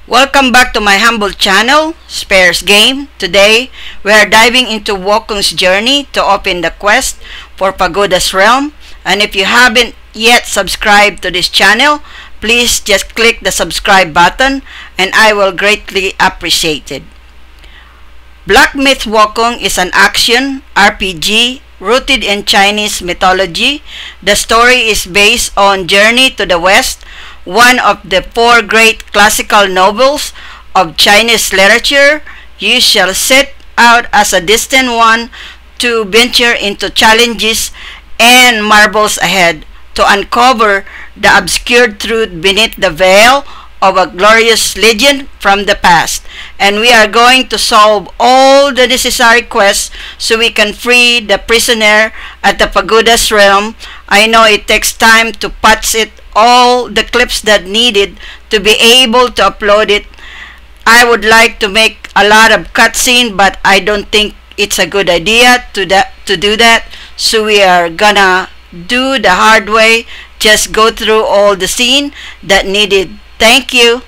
Welcome back to my humble channel, Spare's Game. Today, we are diving into Wukong's journey to open the quest for Pagodas Realm. And if you haven't yet subscribed to this channel, please just click the subscribe button and I will greatly appreciate it. Black Myth Wukong is an action RPG rooted in Chinese mythology. The story is based on Journey to the West, one of the four great classical novels of Chinese literature. You shall set out as a destined one to venture into challenges and marvels ahead, to uncover the obscured truth beneath the veil of a glorious legend from the past. And we are going to solve all the necessary quests so we can free the prisoner at the Pagodas Realm. I know it takes time to patch it, all the clips that needed to be able to upload it. I would like to make a lot of cutscene, but I don't think it's a good idea to do that. So we are gonna do the hard way, just go through all the scene that needed. Thank you.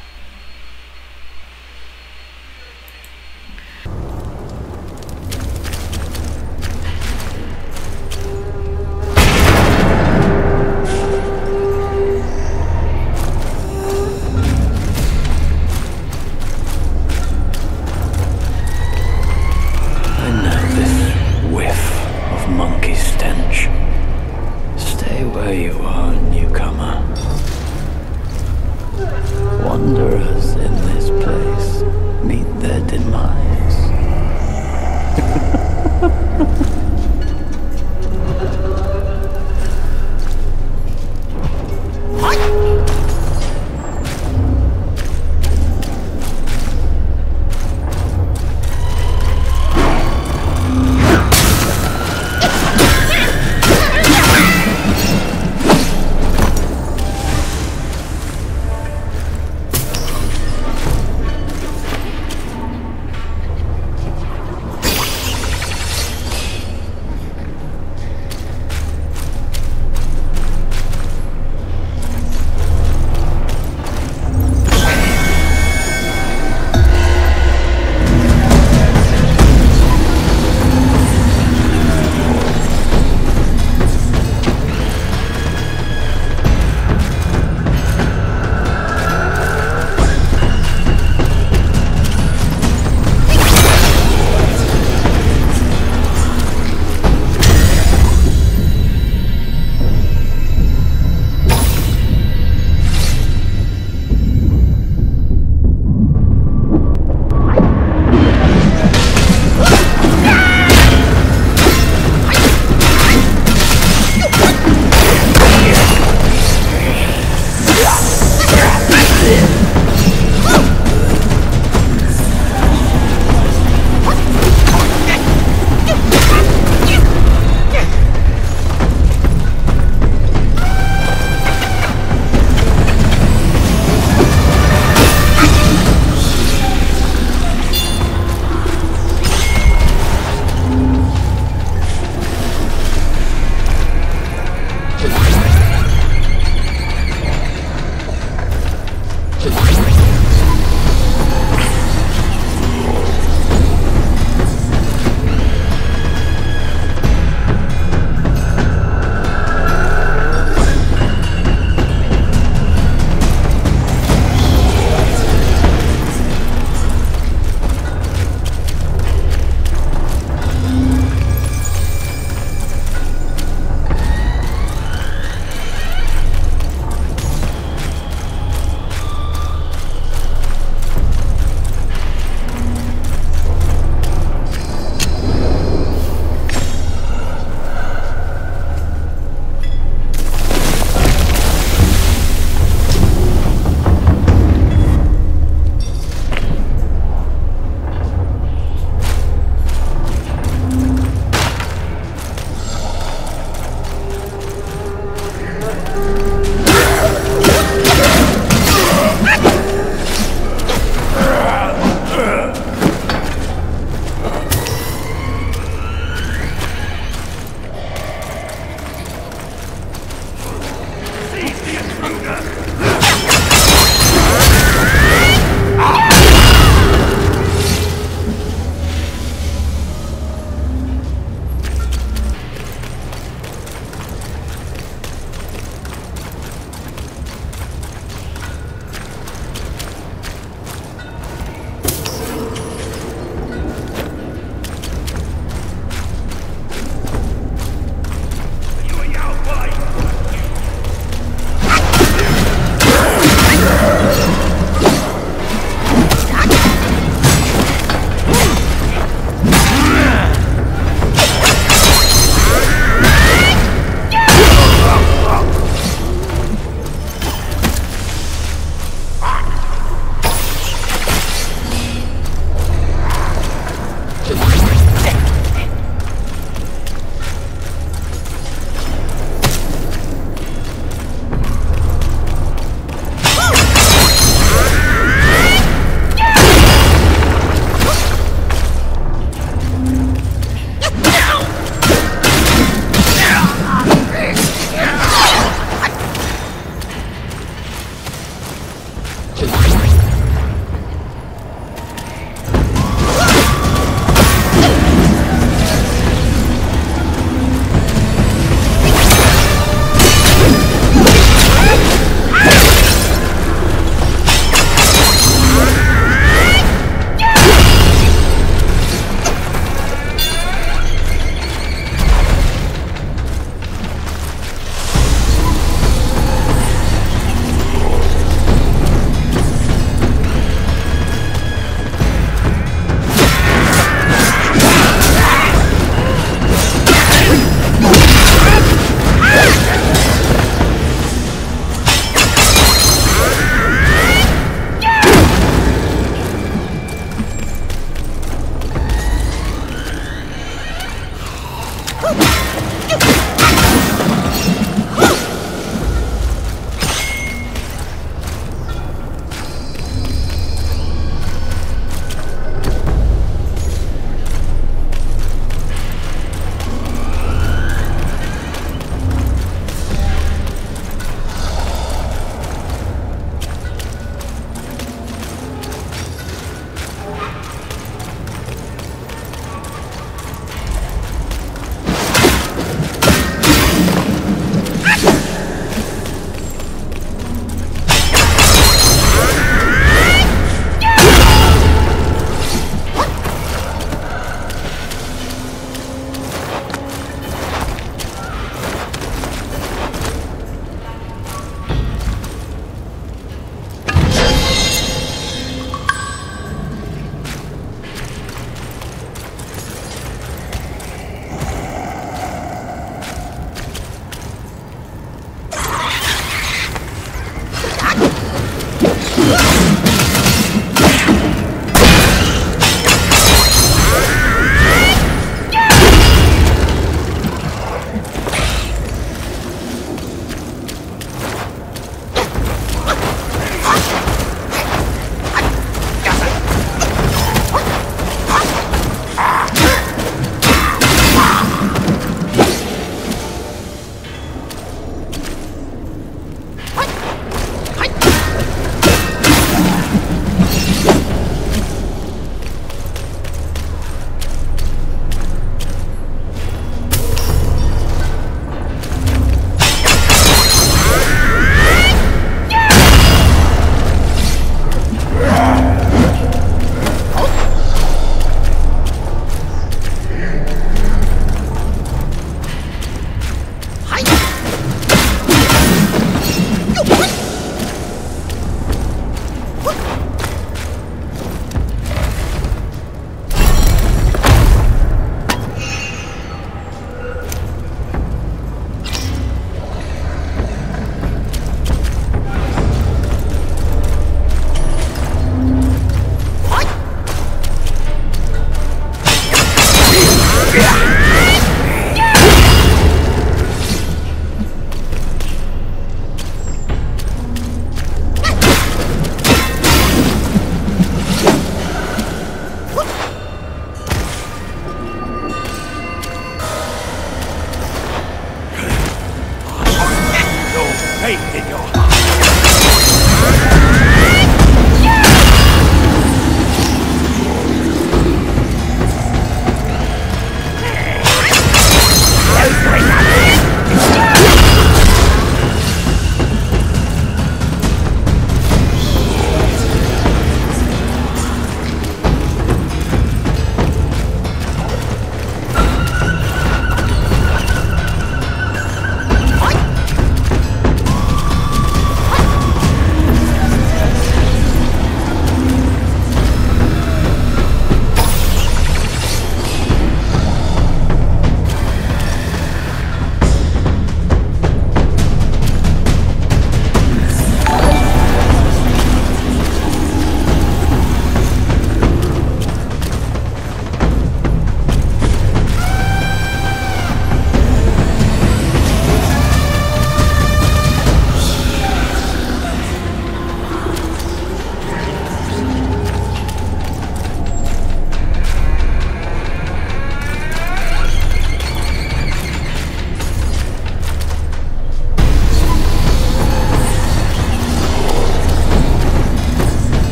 Wanderers in this place meet their demise.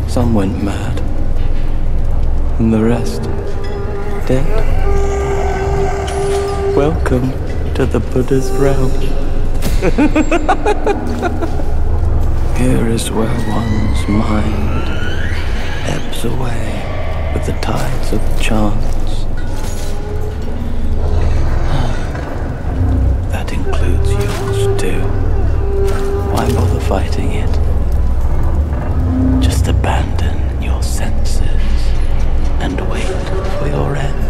Some went mad, and the rest dead. Welcome to the Buddha's realm. Here is where one's mind ebbs away with the tides of chance. That includes yours too. Why bother fighting it? Just abandon your senses and wait for your end.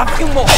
Nothing more.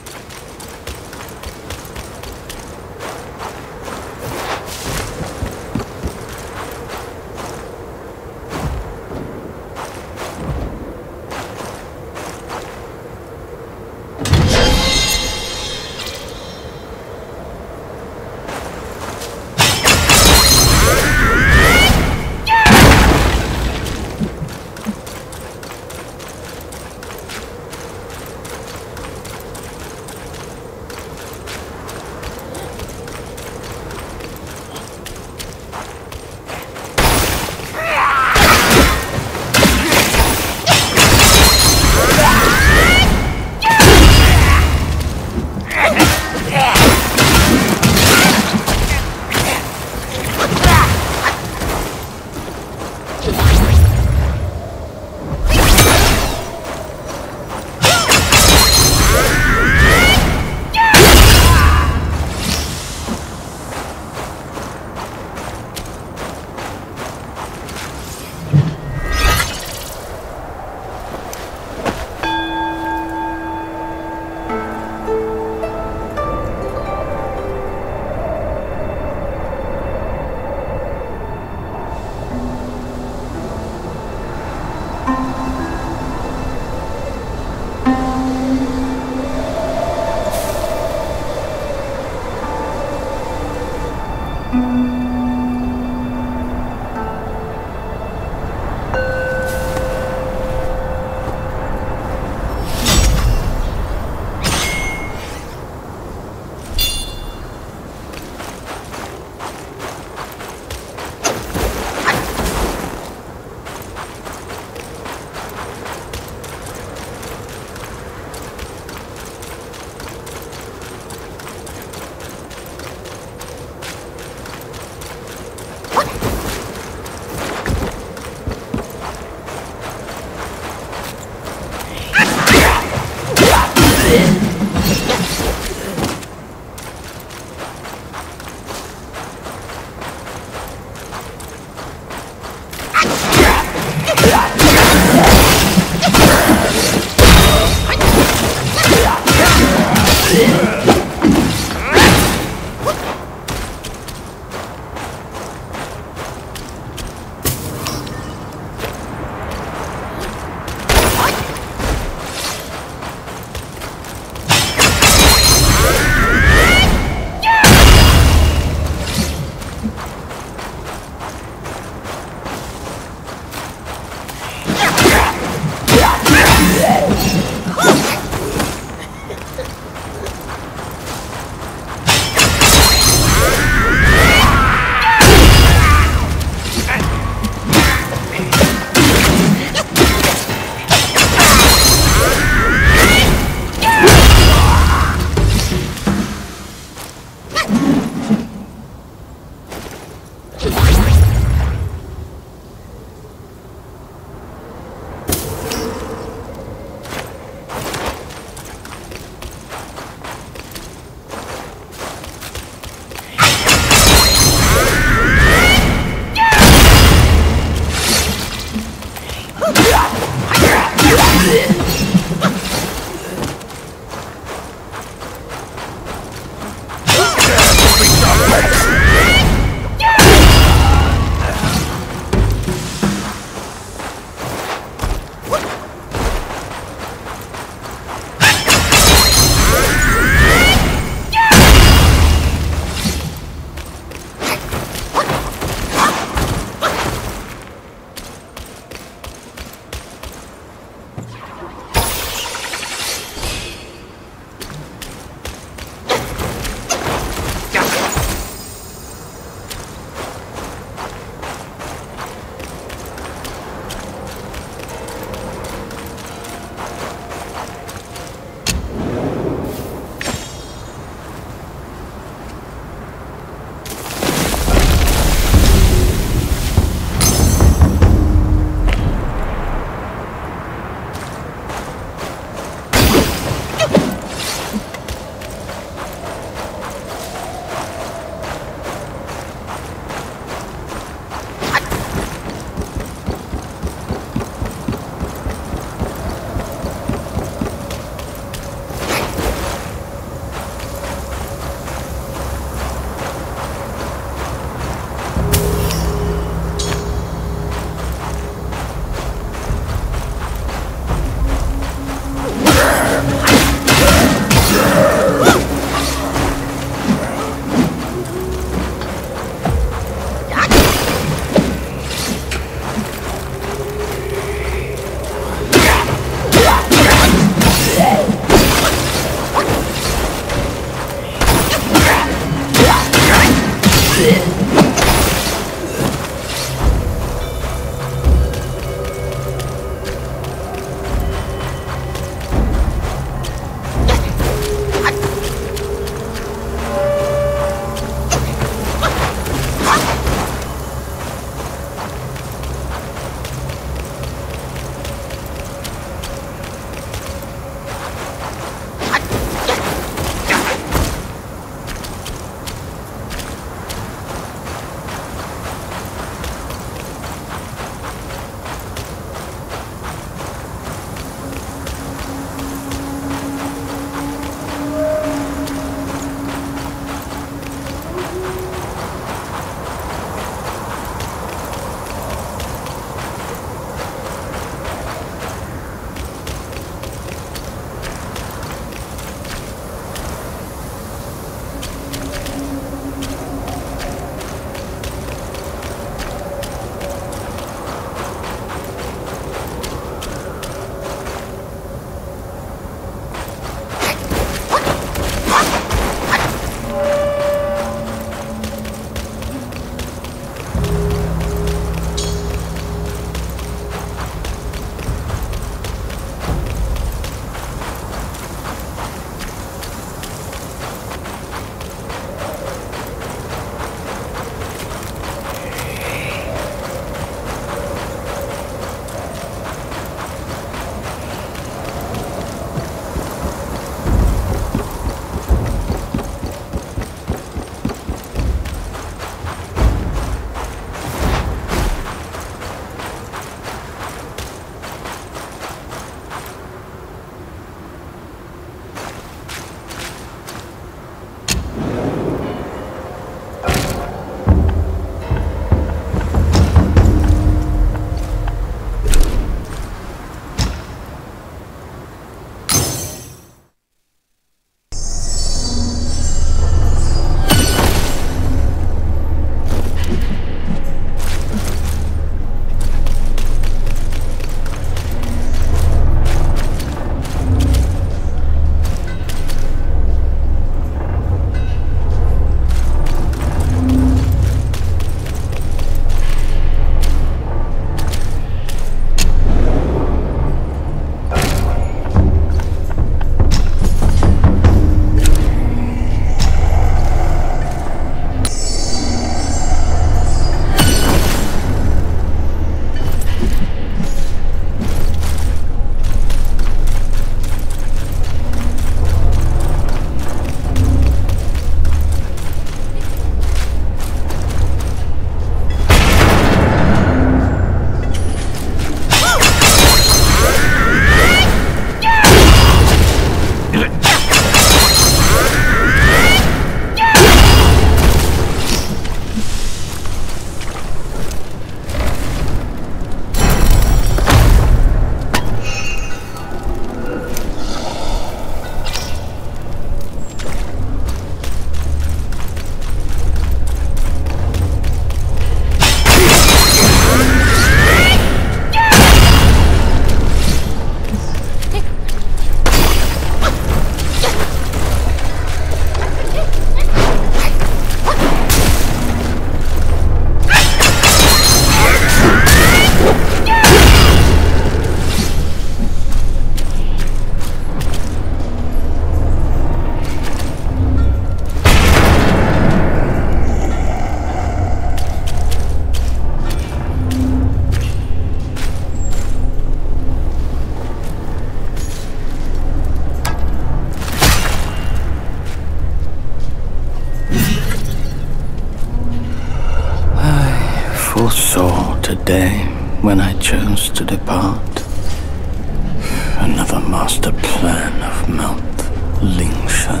day when I chose to depart. Another master plan of Mount Lingshan.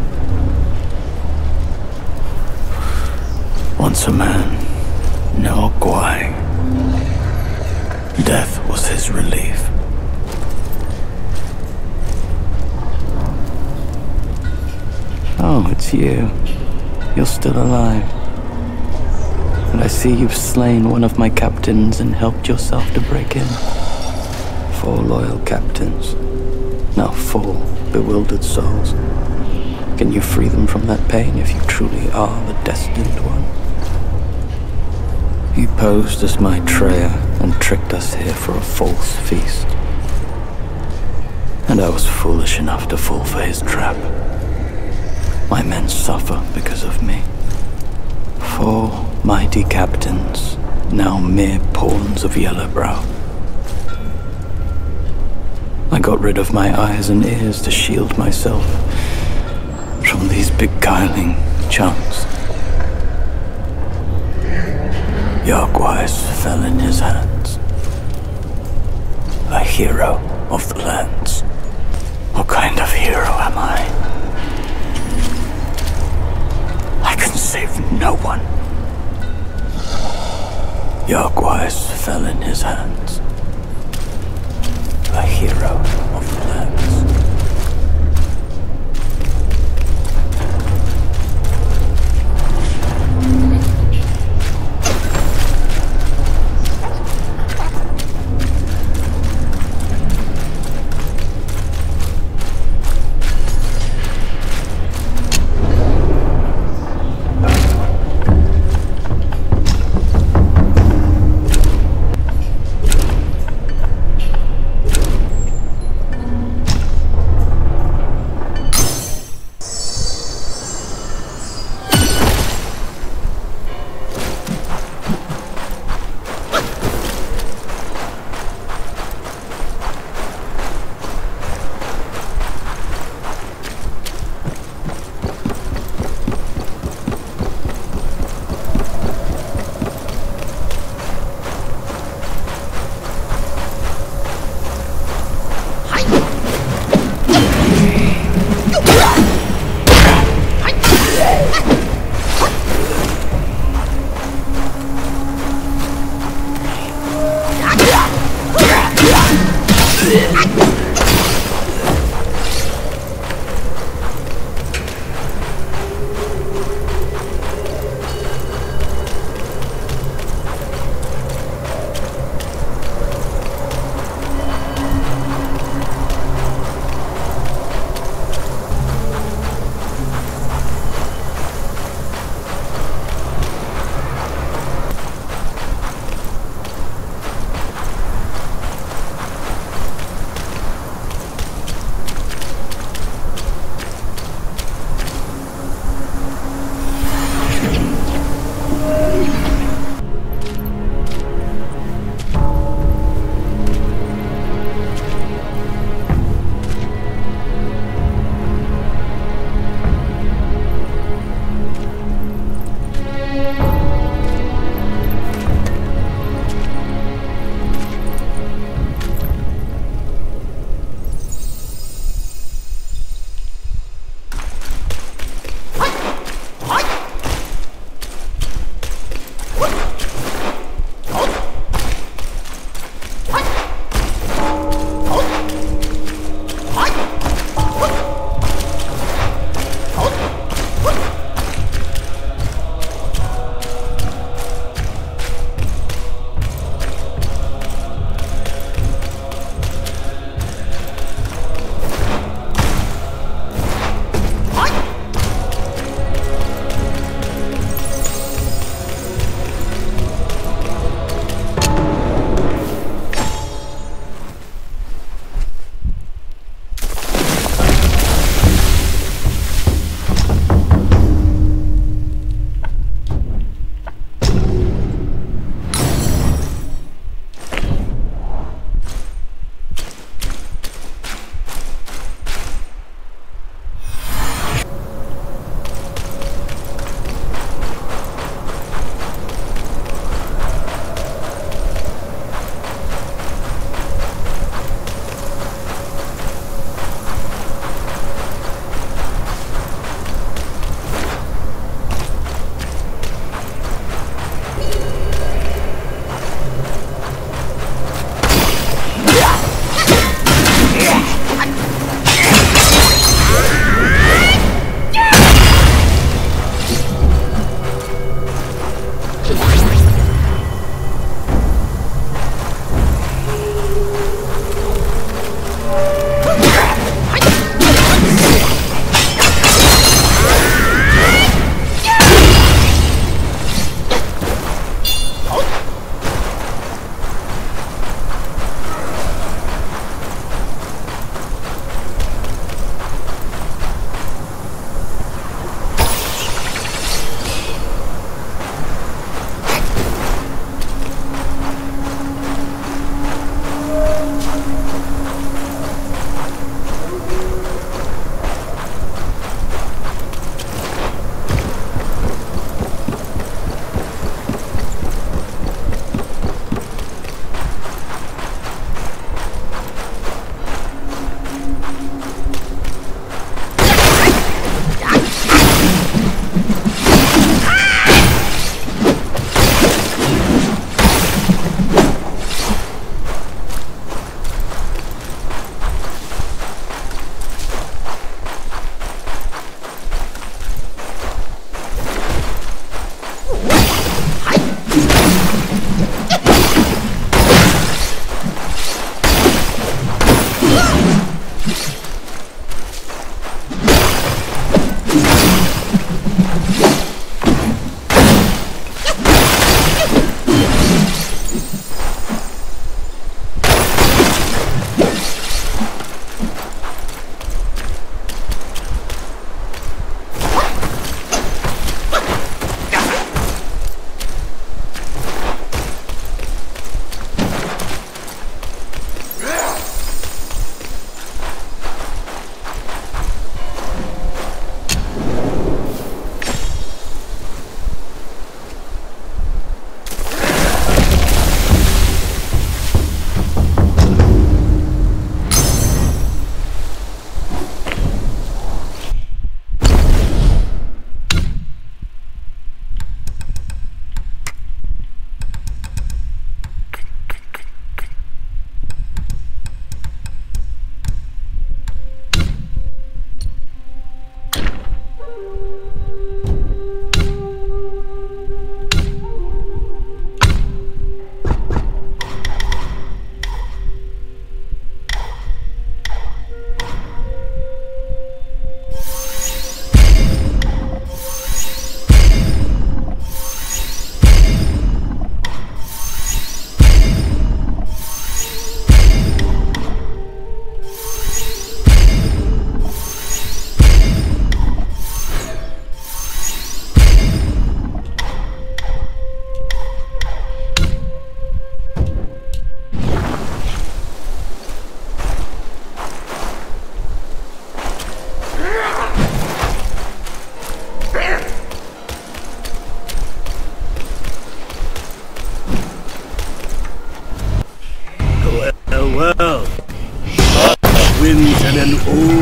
Once a man, now a Guai. Death was his relief. Oh, it's you. You're still alive. And I see you've slain one of my captains and helped yourself to break in. 4 loyal captains. Now 4 bewildered souls. Can you free them from that pain if you truly are the destined one? You posed as my Maitreya and tricked us here for a false feast. And I was foolish enough to fall for his trap. My men suffer because of me. 4 mighty captains, now mere pawns of Yellowbrow. I got rid of my eyes and ears to shield myself from these beguiling chunks. Yargwise fell in his hands. A hero of the lands. What kind of hero am I? I can save no one. Yargwise fell in his hands. A hero of the lands.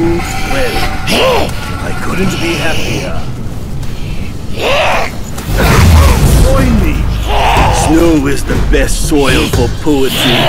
Wukong's friend. I couldn't be happier. Join me. Snow is the best soil for poetry.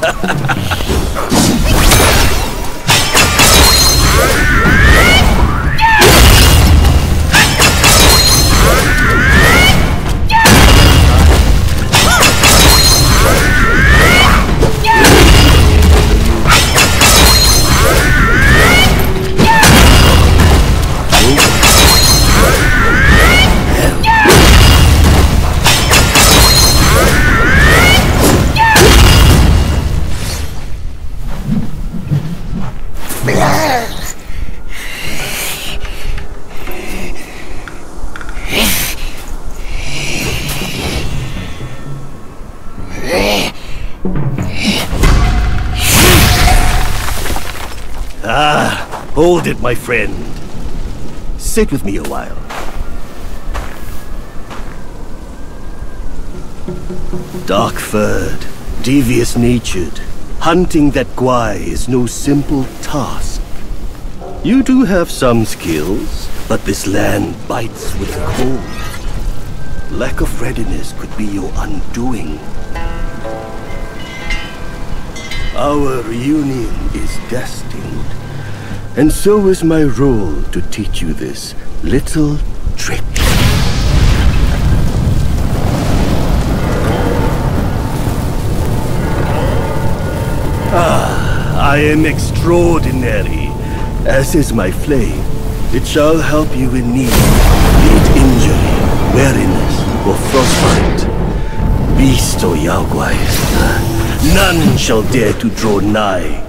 Hold it, my friend. Sit with me a while. Dark-furred, devious-natured, hunting that Gwai is no simple task. You do have some skills, but this land bites with the cold. Lack of readiness could be your undoing. Our reunion is destined. And so is my role to teach you this little trick. I am extraordinary, as is my flame. It shall help you in need, be it injury, weariness, or frostbite. Beast or Yaogwai, none shall dare to draw nigh.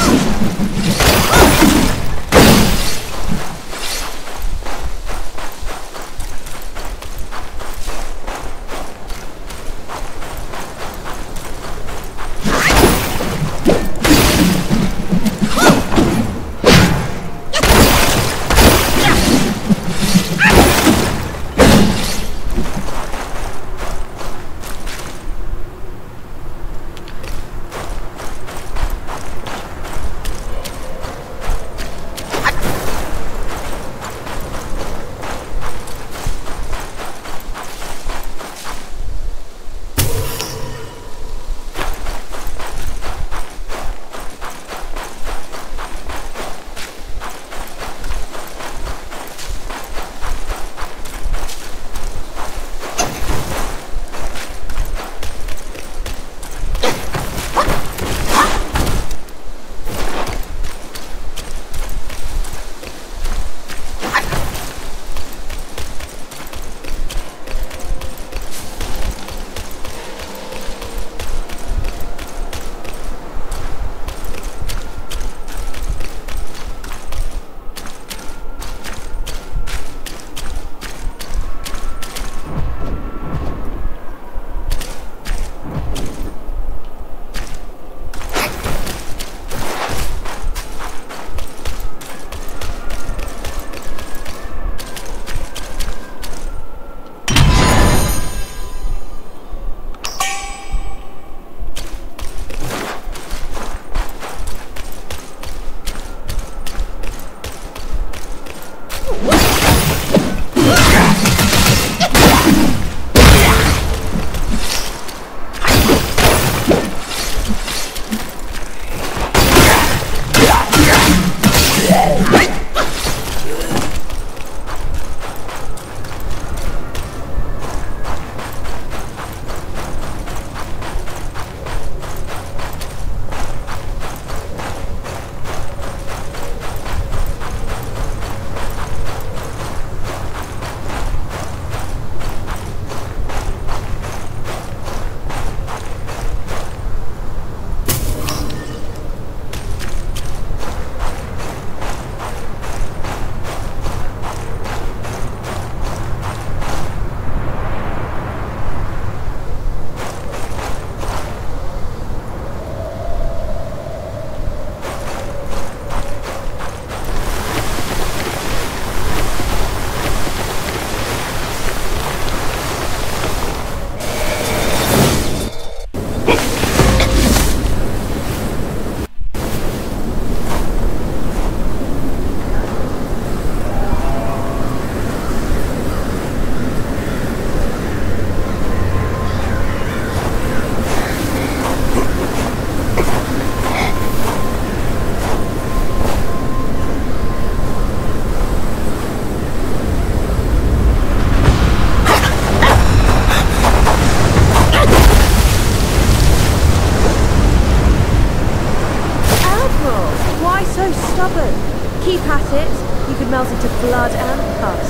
Keep at it. You could melt into blood and pus.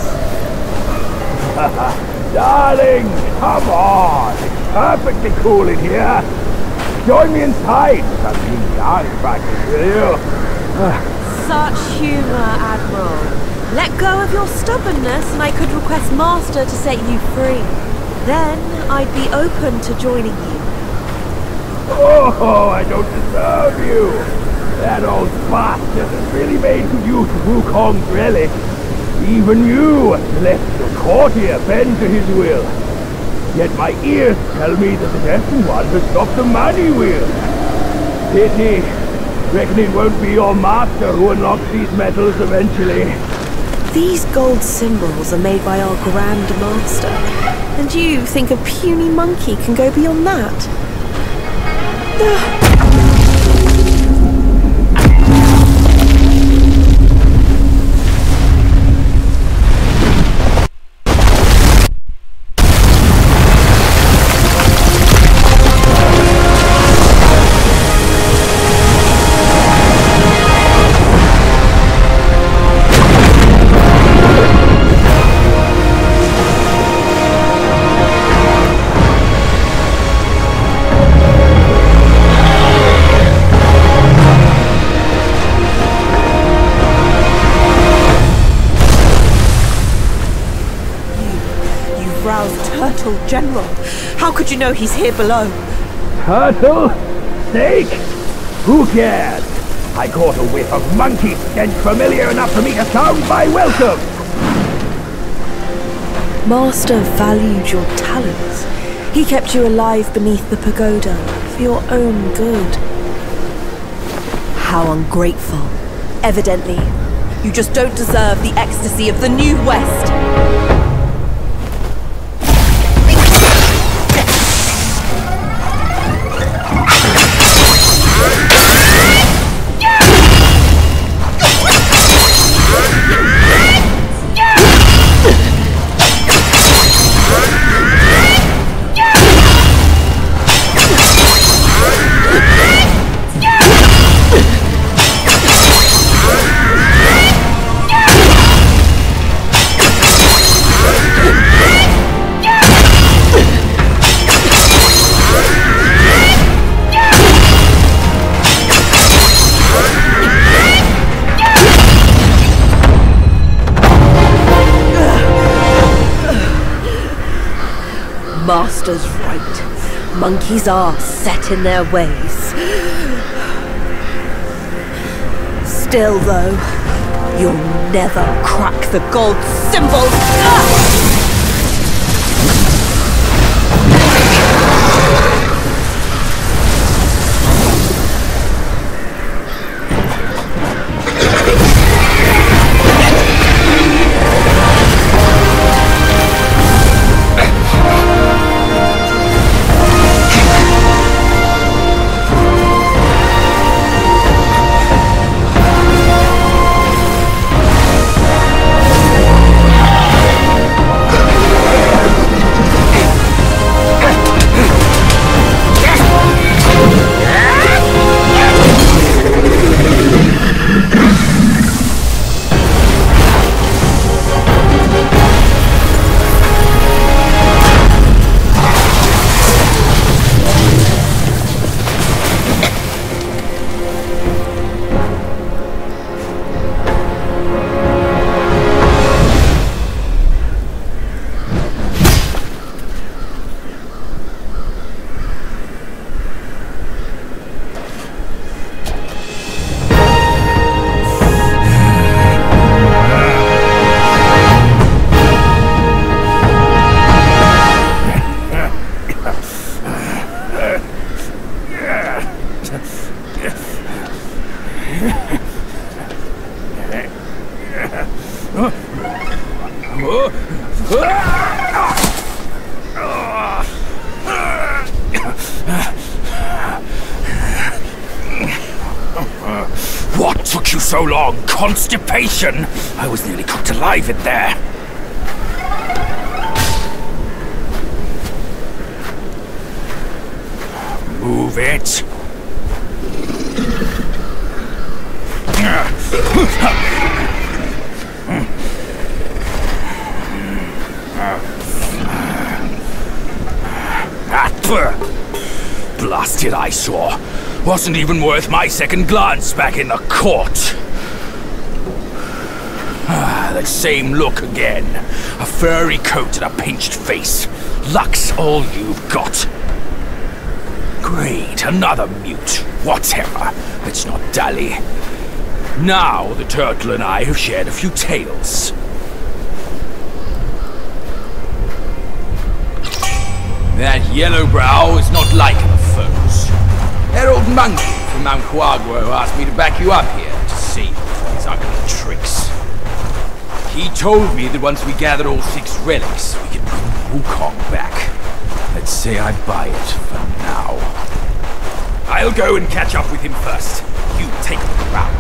Darling, come on. It's perfectly cool in here. Join me inside for some yarn practice, will you? Such humour, Admiral. Let go of your stubbornness and I could request Master to set you free. Then I'd be open to joining you. Oh, I don't deserve you. That old bastard has really made good use of Wukong's relic. Even you left your courtier bend to his will. Yet my ears tell me that the Destined One has stopped the money wheel. Pity. Reckon it won't be your master who unlocks these metals eventually. These gold symbols are made by our Grand Master. And you think a puny monkey can go beyond that? turtle, General. How could you know he's here below? Turtle? Snake? Who cares? I caught a whiff of monkey stench familiar enough for me to sound my welcome! Master valued your talents. He kept you alive beneath the pagoda for your own good. How ungrateful. Evidently, you just don't deserve the ecstasy of the New West. Master's right. Monkeys are set in their ways. Still, though, you'll never crack the gold symbol. What took you so long? Constipation? I was nearly cooked alive in there. Move it. Blasted eyesore. Wasn't even worth my second glance back in the court. The same look again. A furry coat and a pinched face. Luck's all you've got. Great, another mute. Whatever. Let's not dally. Now the turtle and I have shared a few tales. That Yellowbrow is not like the foes. That old monkey from Mount Huaguo asked me to back you up here to see his ugly tricks. He told me that once we gathered all 6 relics, we could bring Wukong back. Let's say I buy it for now. I'll go and catch up with him first. You take a look around.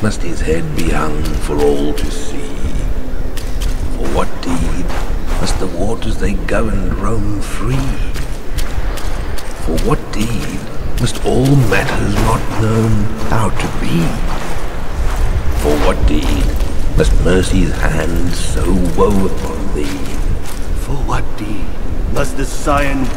must his head be hung for all to see? For what deed must the waters they governed roam free? For what deed must all matters not known how to be? For what deed must mercy's hand so woe upon thee? For what deed must the Scion...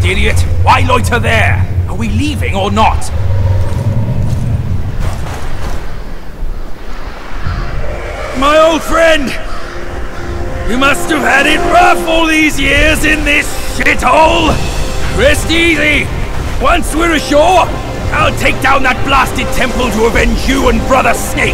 idiot! Why loiter there? Are we leaving or not? My old friend! You must have had it rough all these years in this shithole! Rest easy! Once we're ashore, I'll take down that blasted temple to avenge you and Brother Snake!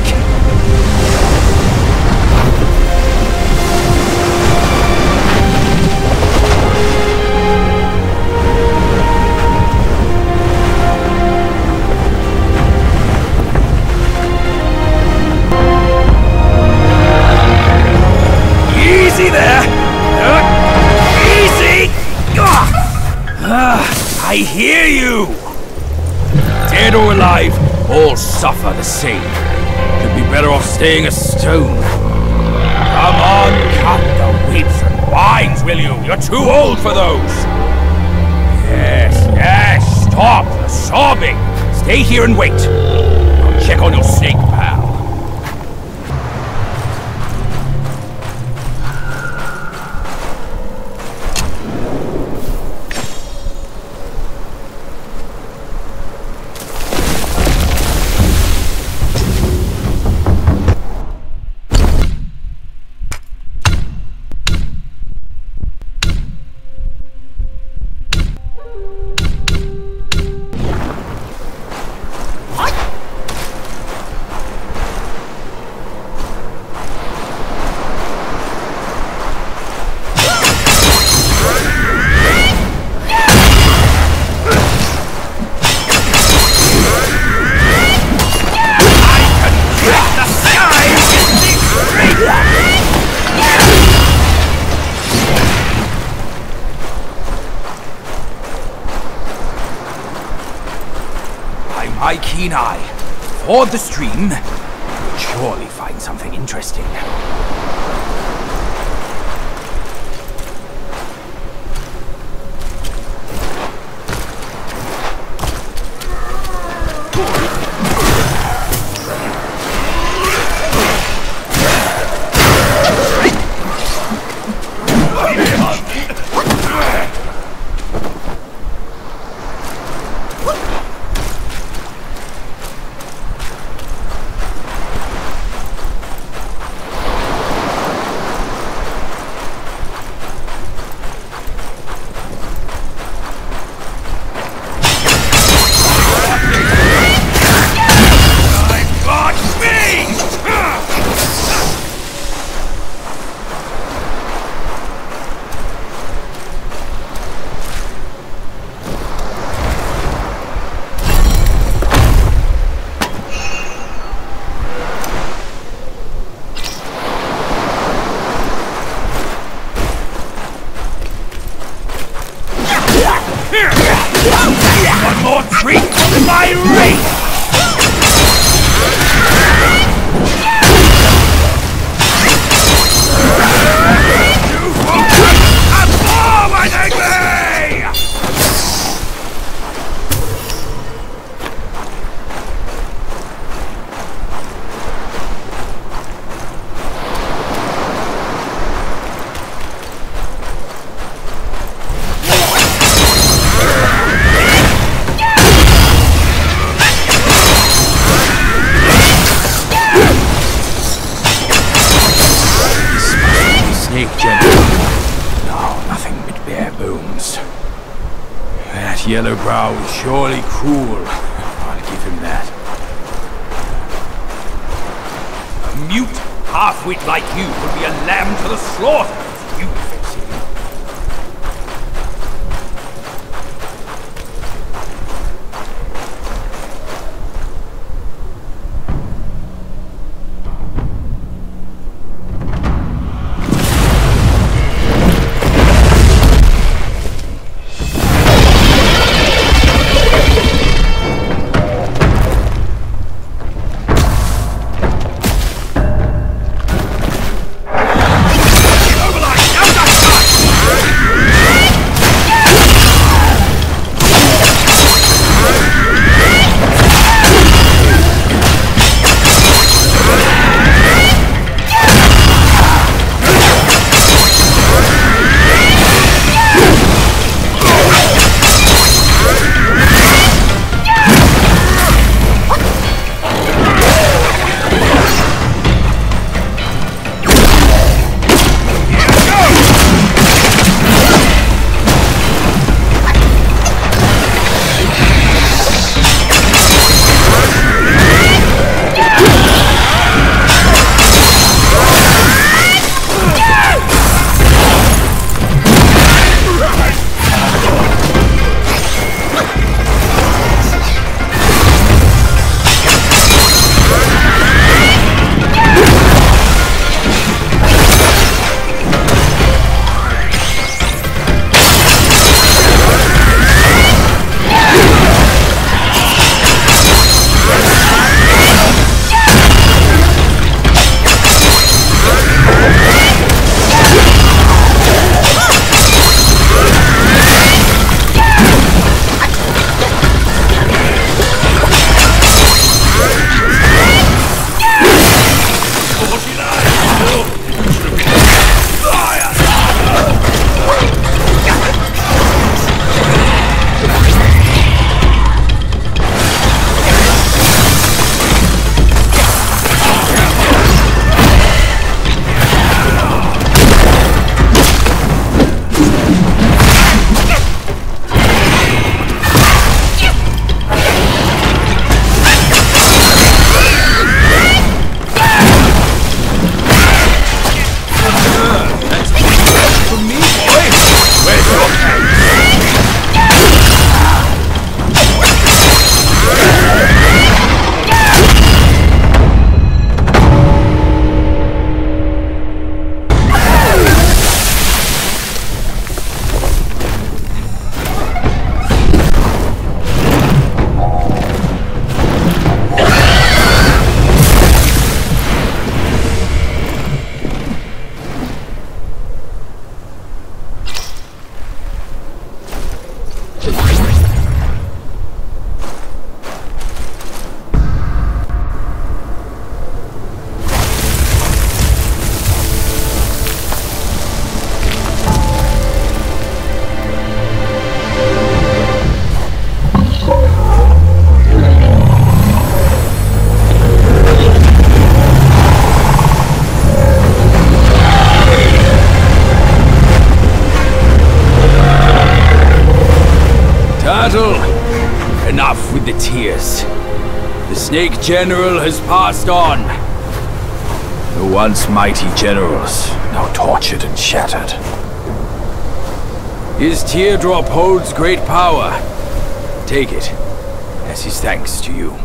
Easy there! Easy! I hear you! Dead or alive, all suffer the same. You'd be better off staying a stone. Come on, cut the whips and wines, will you? You're too old for those! Yes, stop the sobbing! Stay here and wait. I'll check on your snake, pal. My keen eye. Ford the stream. You'll surely find something interesting. One more treat in my race! Yellow brow is surely cruel. I'll give him that. A mute half-wit like you would be a lamb to the slaughter if you fix him. battle. Enough with the tears. The Snake General has passed on. The once mighty generals, now tortured and shattered. His teardrop holds great power. Take it, as his thanks to you.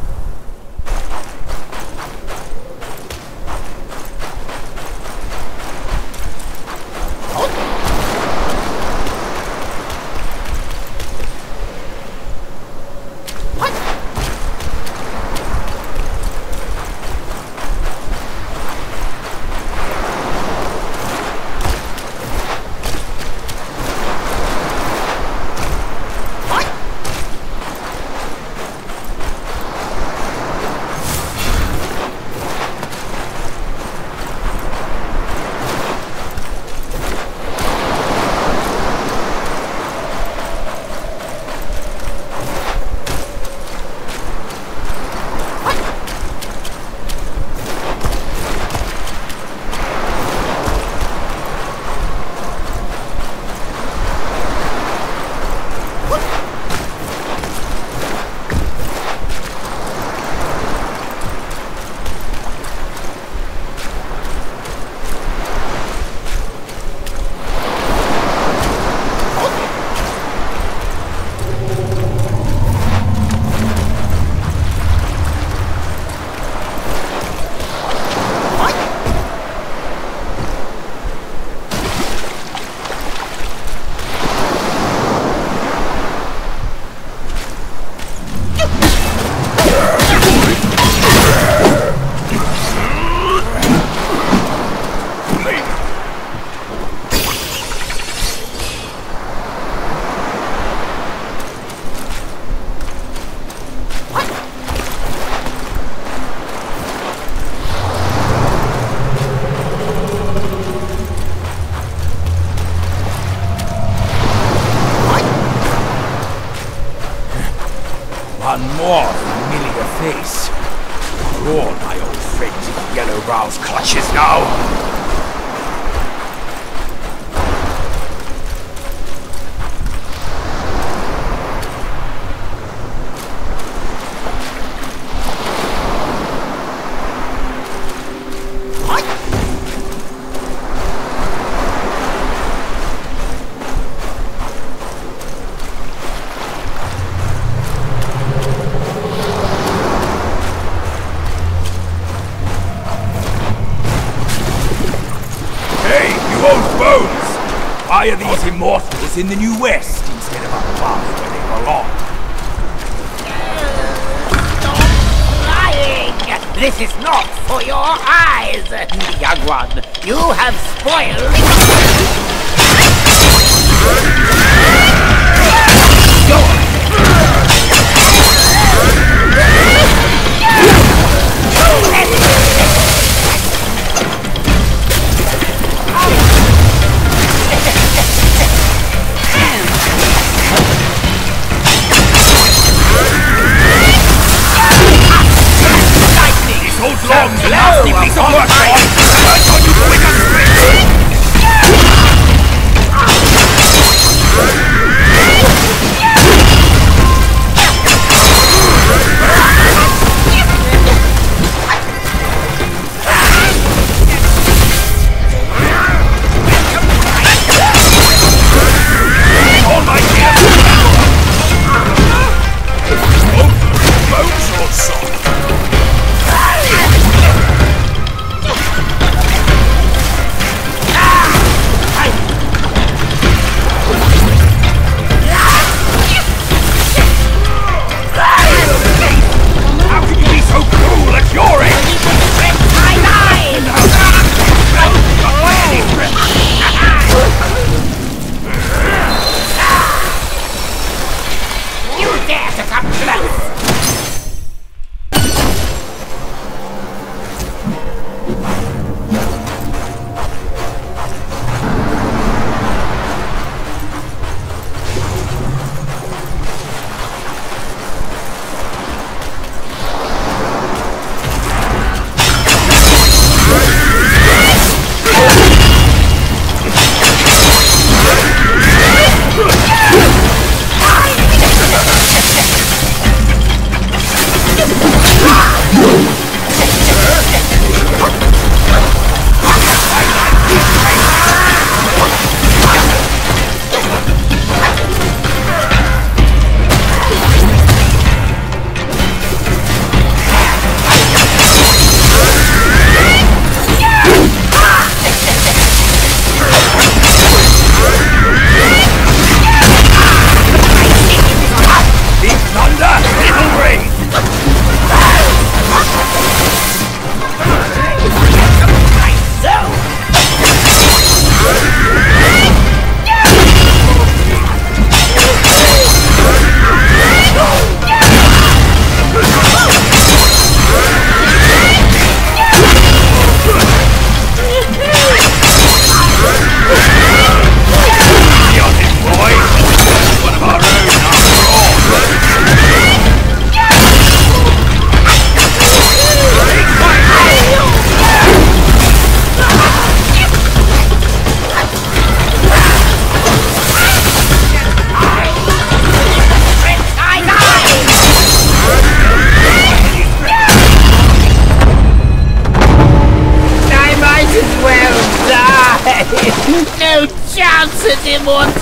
One more familiar face. You're all my old friends in Yellow Brow's clutches now. Why are these immortals in the New West instead of up above where they belong? Stop lying! This is not for your eyes, young one. You have spoiled...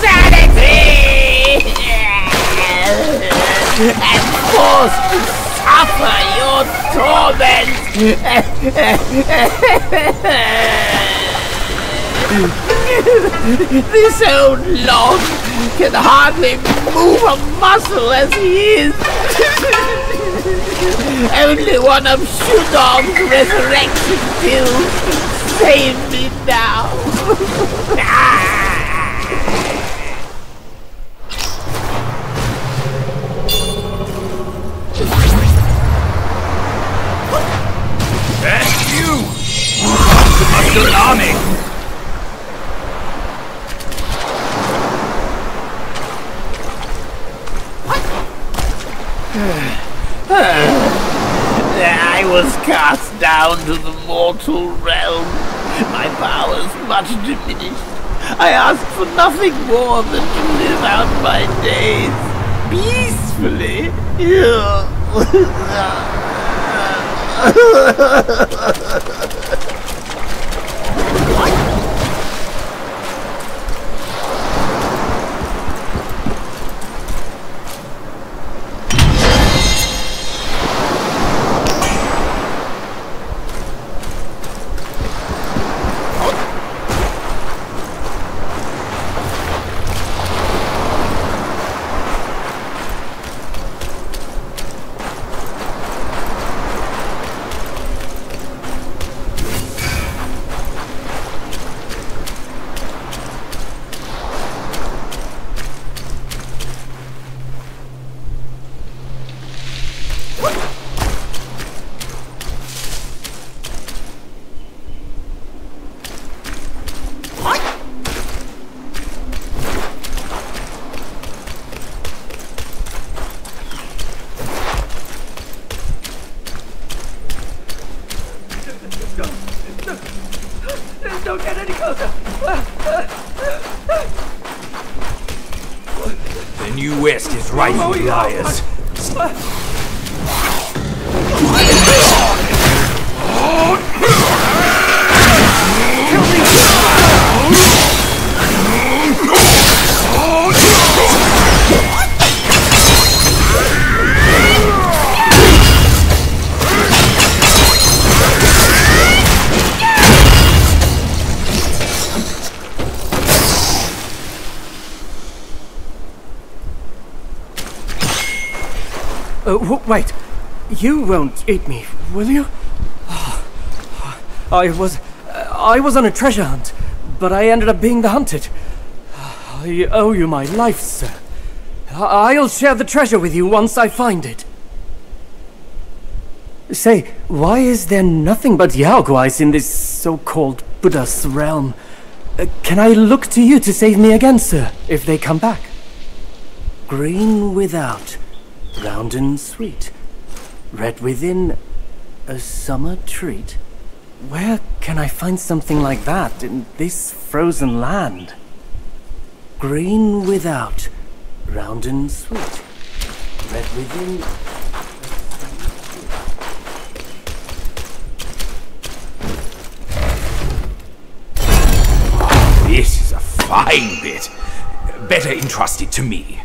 insanity! And forced to suffer your torment! This old log can hardly move a muscle as he is. Only one of Shudong's resurrection pills can save me now. That's you! Wukong's muscular army! I was cast down to the mortal realm. My powers much diminished. I asked for nothing more than to live out my days peacefully. Don't get any closer! The New West is rife with liars. Wait, you won't eat me, will you? I was on a treasure hunt, but I ended up being the hunted. I owe you my life, sir. I'll share the treasure with you once I find it. Say, why is there nothing but Yaoguais in this so-called Buddha's realm? Can I look to you to save me again, sir, if they come back? Green without, round and sweet, red within, a summer treat. Where can I find something like that in this frozen land? Green without, round and sweet, red within. This is a fine bit. Better entrust it to me.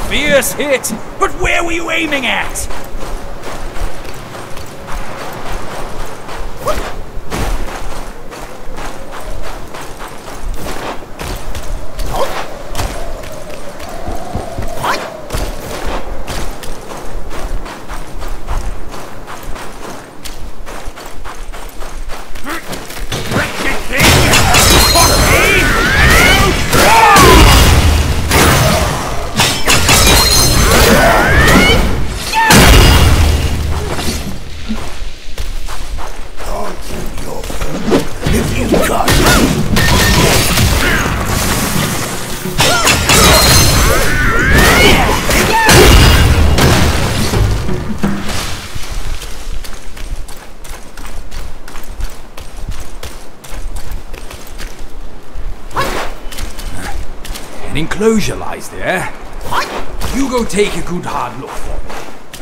Fierce hit! But where were you aiming at? An enclosure lies there. You go take a good hard look for me.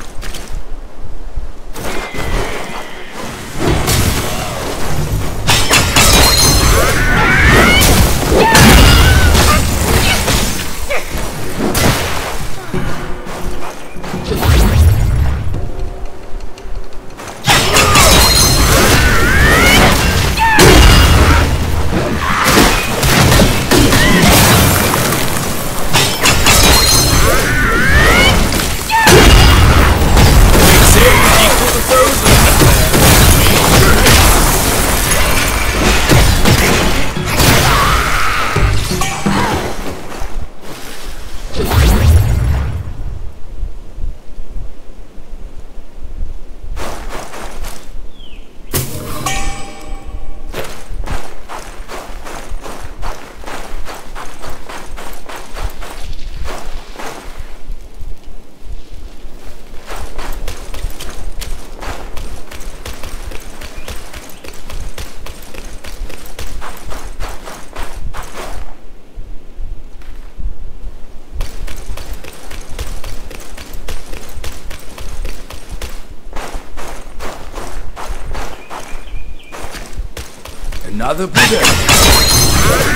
Another Buddha.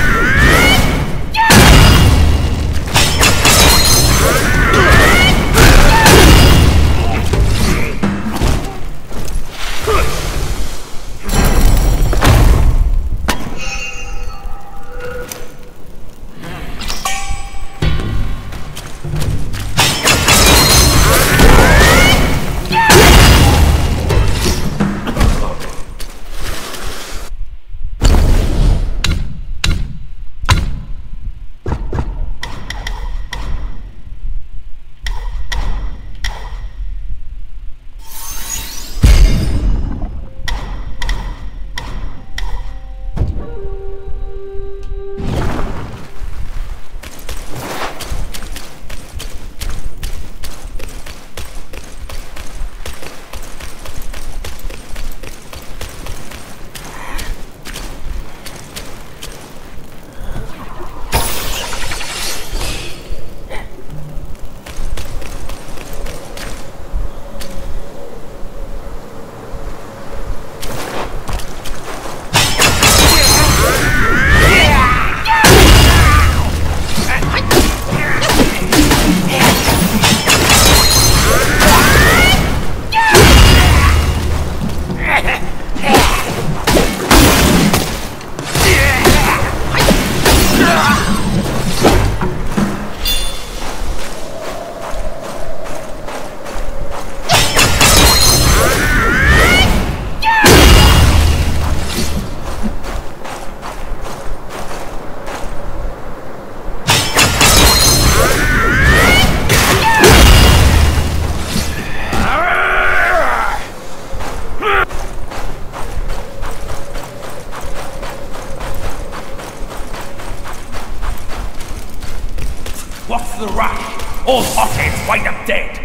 What's the rush? All hotheads wind up dead.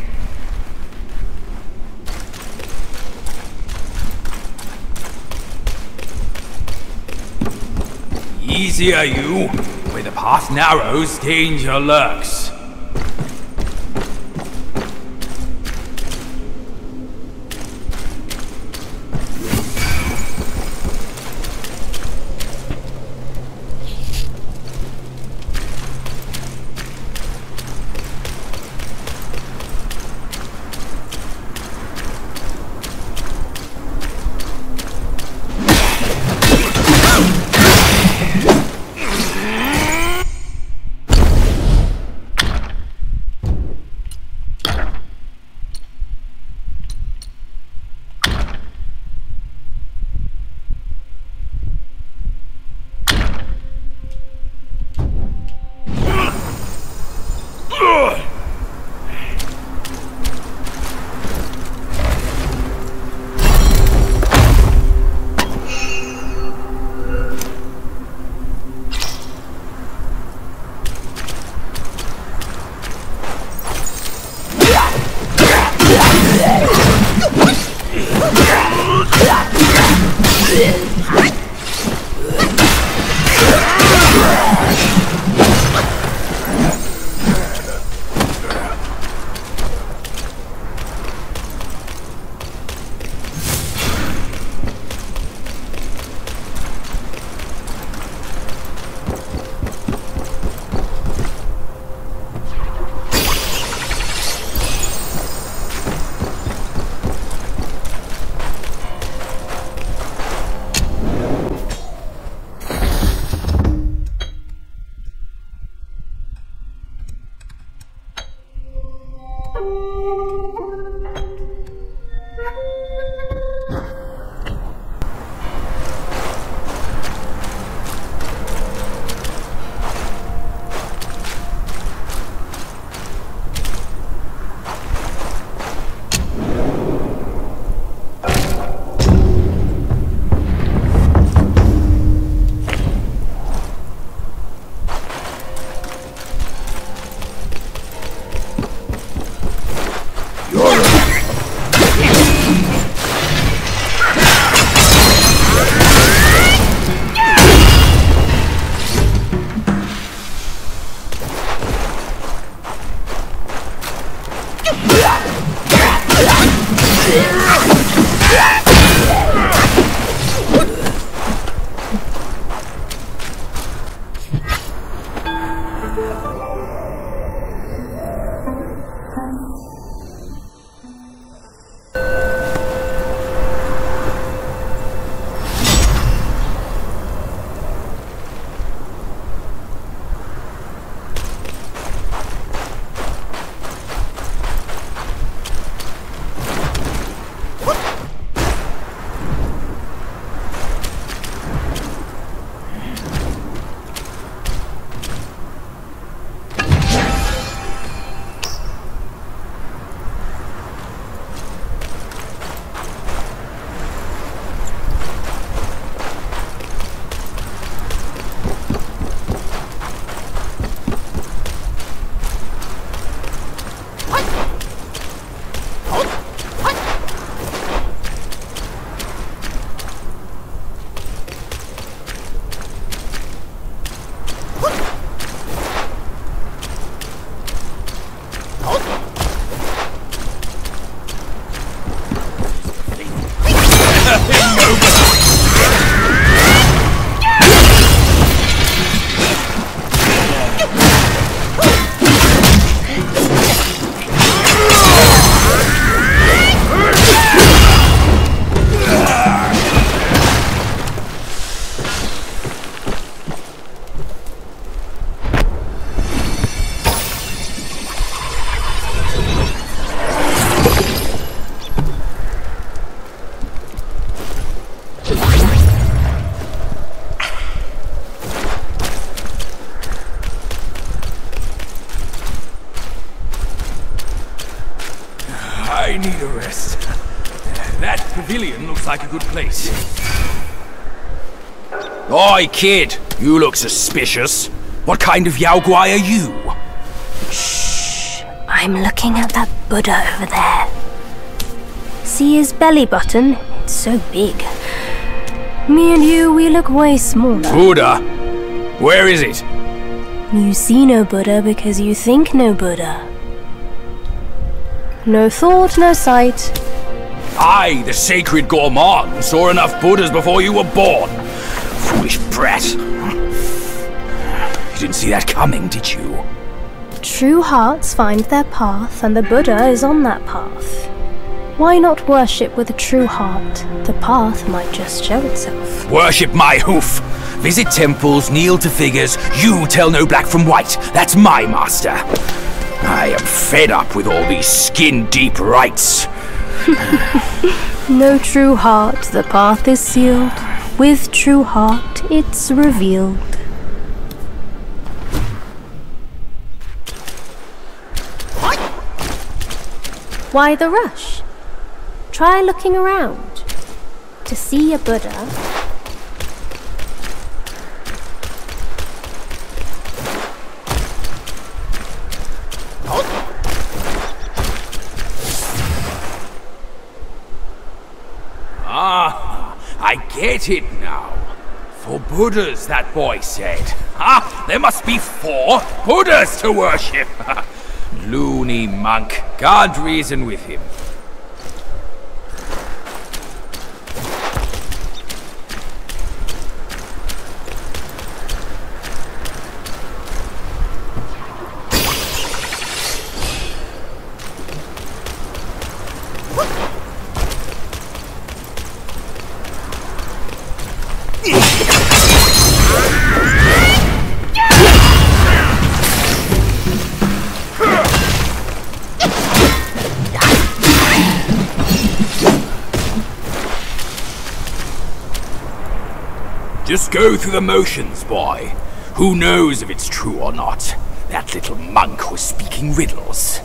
Easier, you. Where the path narrows, danger lurks. I need a rest. That pavilion looks like a good place. Oi, kid! You look suspicious. What kind of Yao Guai are you? Shh. I'm looking at that Buddha over there. See his belly button? It's so big. Me and you, we look way smaller. Buddha? Where is it? You see no Buddha because you think no Buddha. No thought, no sight. I, the sacred gourmand, saw enough Buddhas before you were born. Foolish brat. You didn't see that coming, did you? True hearts find their path, and the Buddha is on that path. Why not worship with a true heart? The path might just show itself. Worship my hoof. Visit temples, kneel to figures. You tell no black from white. That's my master. I am fed up with all these skin-deep rites. No true heart, the path is sealed. With true heart, it's revealed. Why the rush? Try looking around. To see a Buddha, I get it now. 4 Buddhas, that boy said. Ah, there must be 4 Buddhas to worship. Loony monk. Can't reason with him. Just go through the motions, boy. Who knows if it's true or not? That little monk was speaking riddles.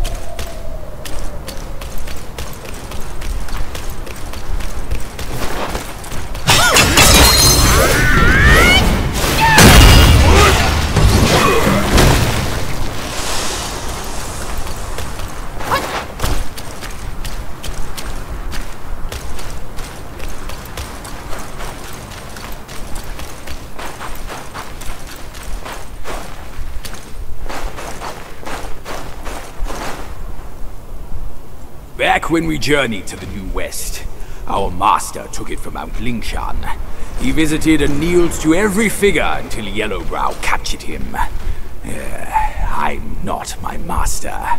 Back when we journeyed to the New West, our master took it from Mount Lingshan. He visited and kneeled to every figure until Yellowbrow captured him. I'm not my master.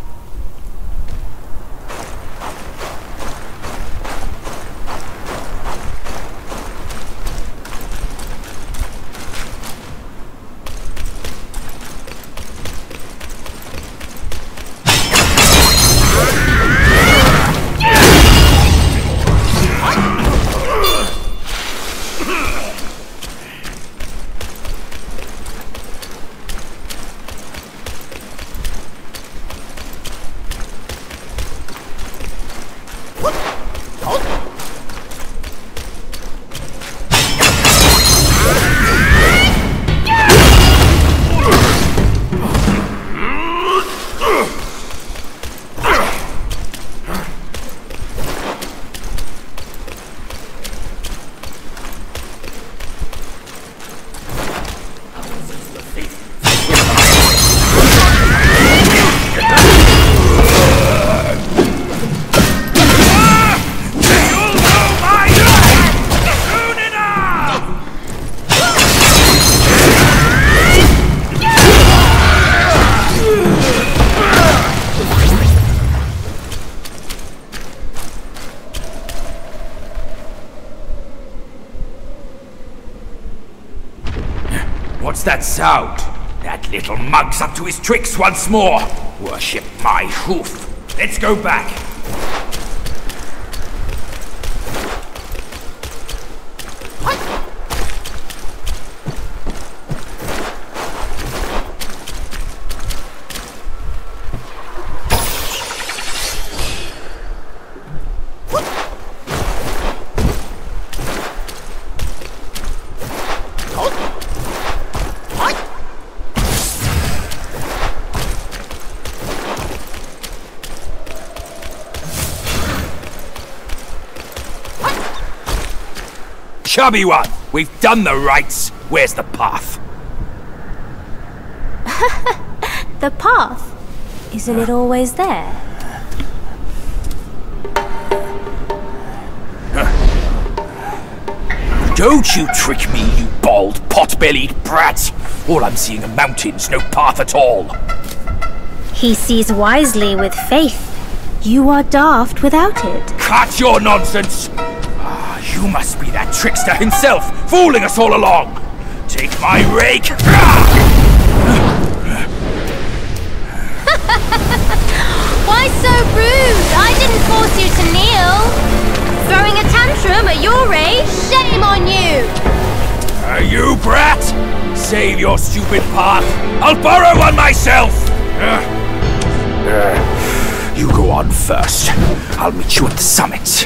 What's that sound? That little monk's up to his tricks once more. Worship my hoof. Let's go back. chubby one. We've done the rites. Where's the path? The path? Isn't it always there? Don't you trick me, you bald, pot-bellied brat! All I'm seeing are mountains, no path at all. He sees wisely with faith. You are daft without it. Cut your nonsense! You must be that trickster himself, fooling us all along! Take my rake! Why so rude? I didn't force you to kneel. Throwing a tantrum at your age? Shame on you! You brat! Save your stupid path! I'll borrow one myself! You go on first. I'll meet you at the summit.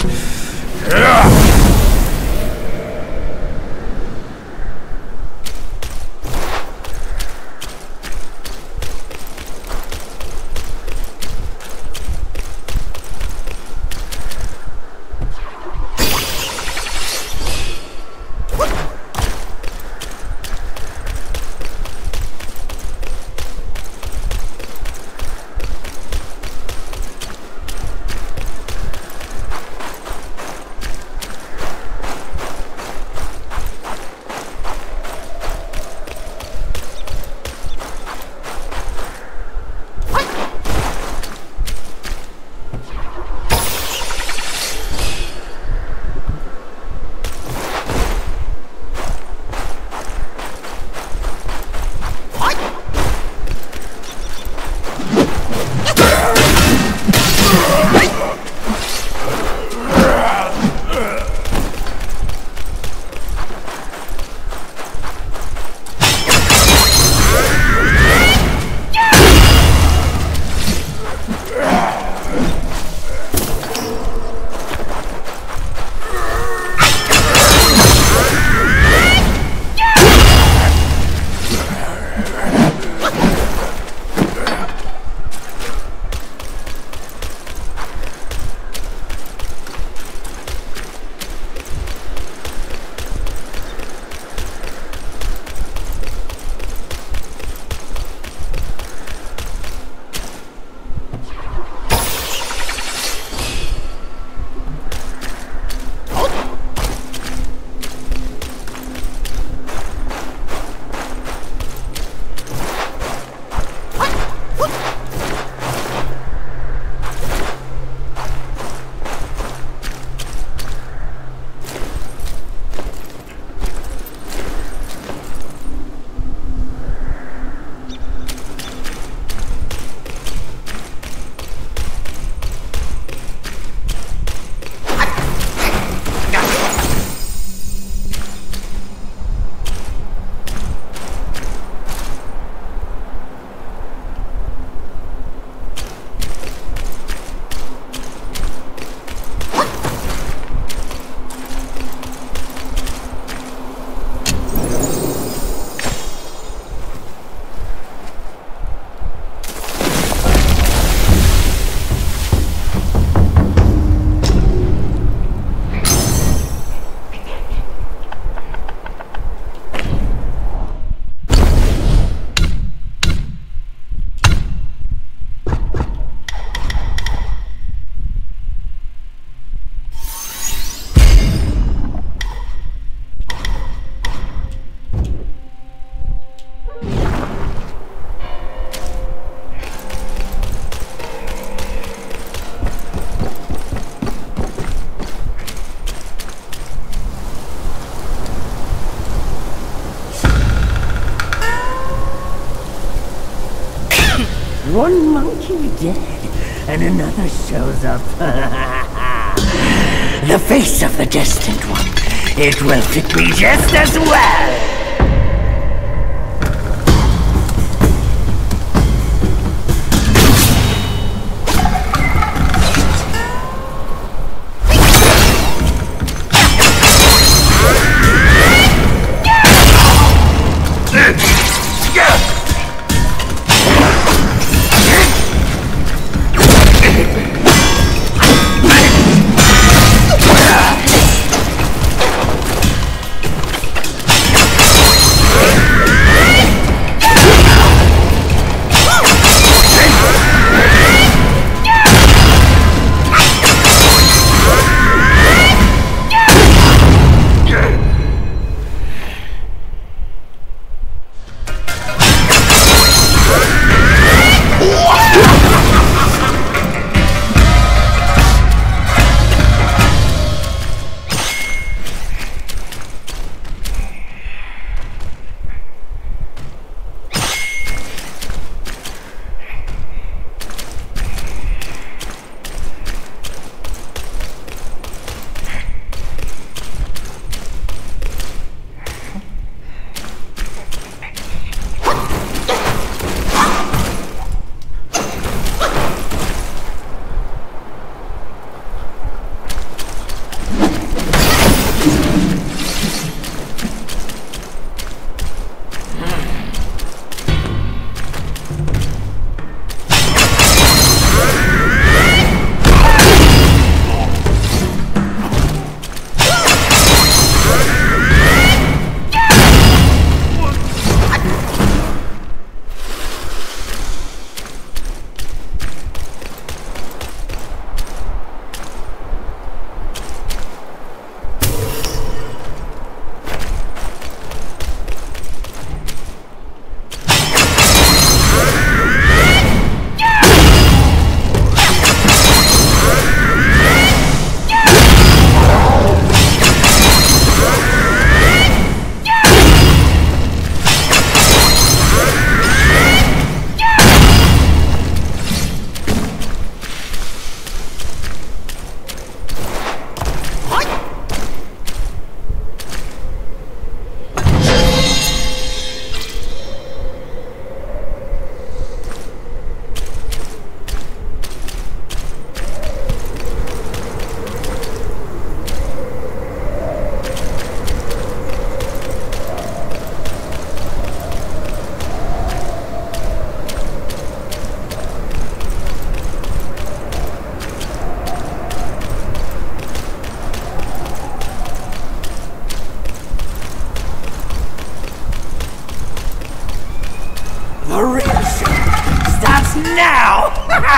One monkey dead, and another shows up. The face of the destined one. It will fit me just as well. us now!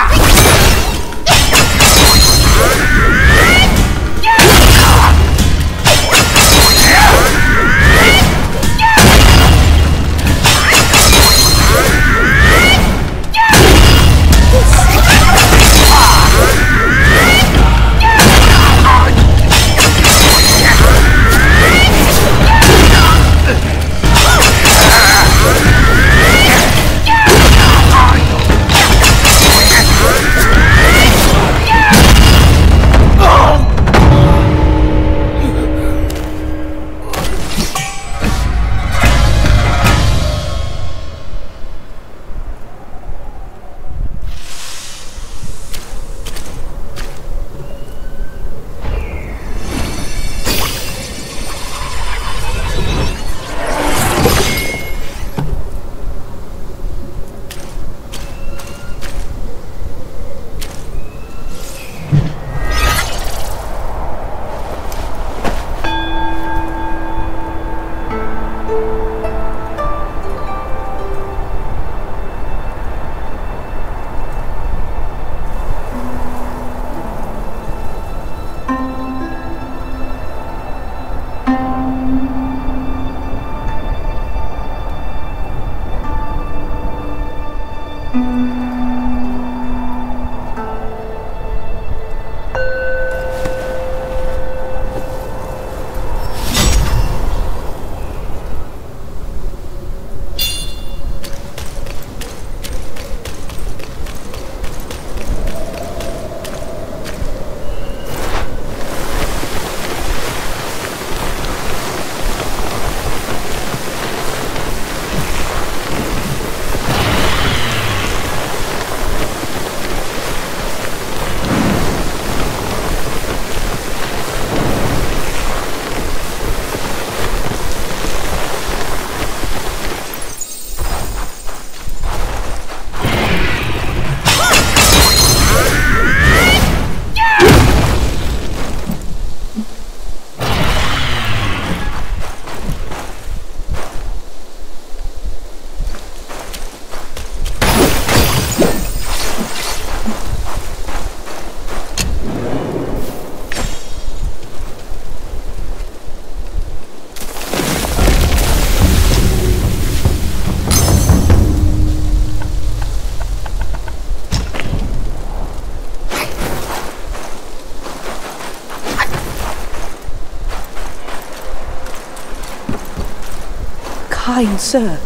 Kind sir,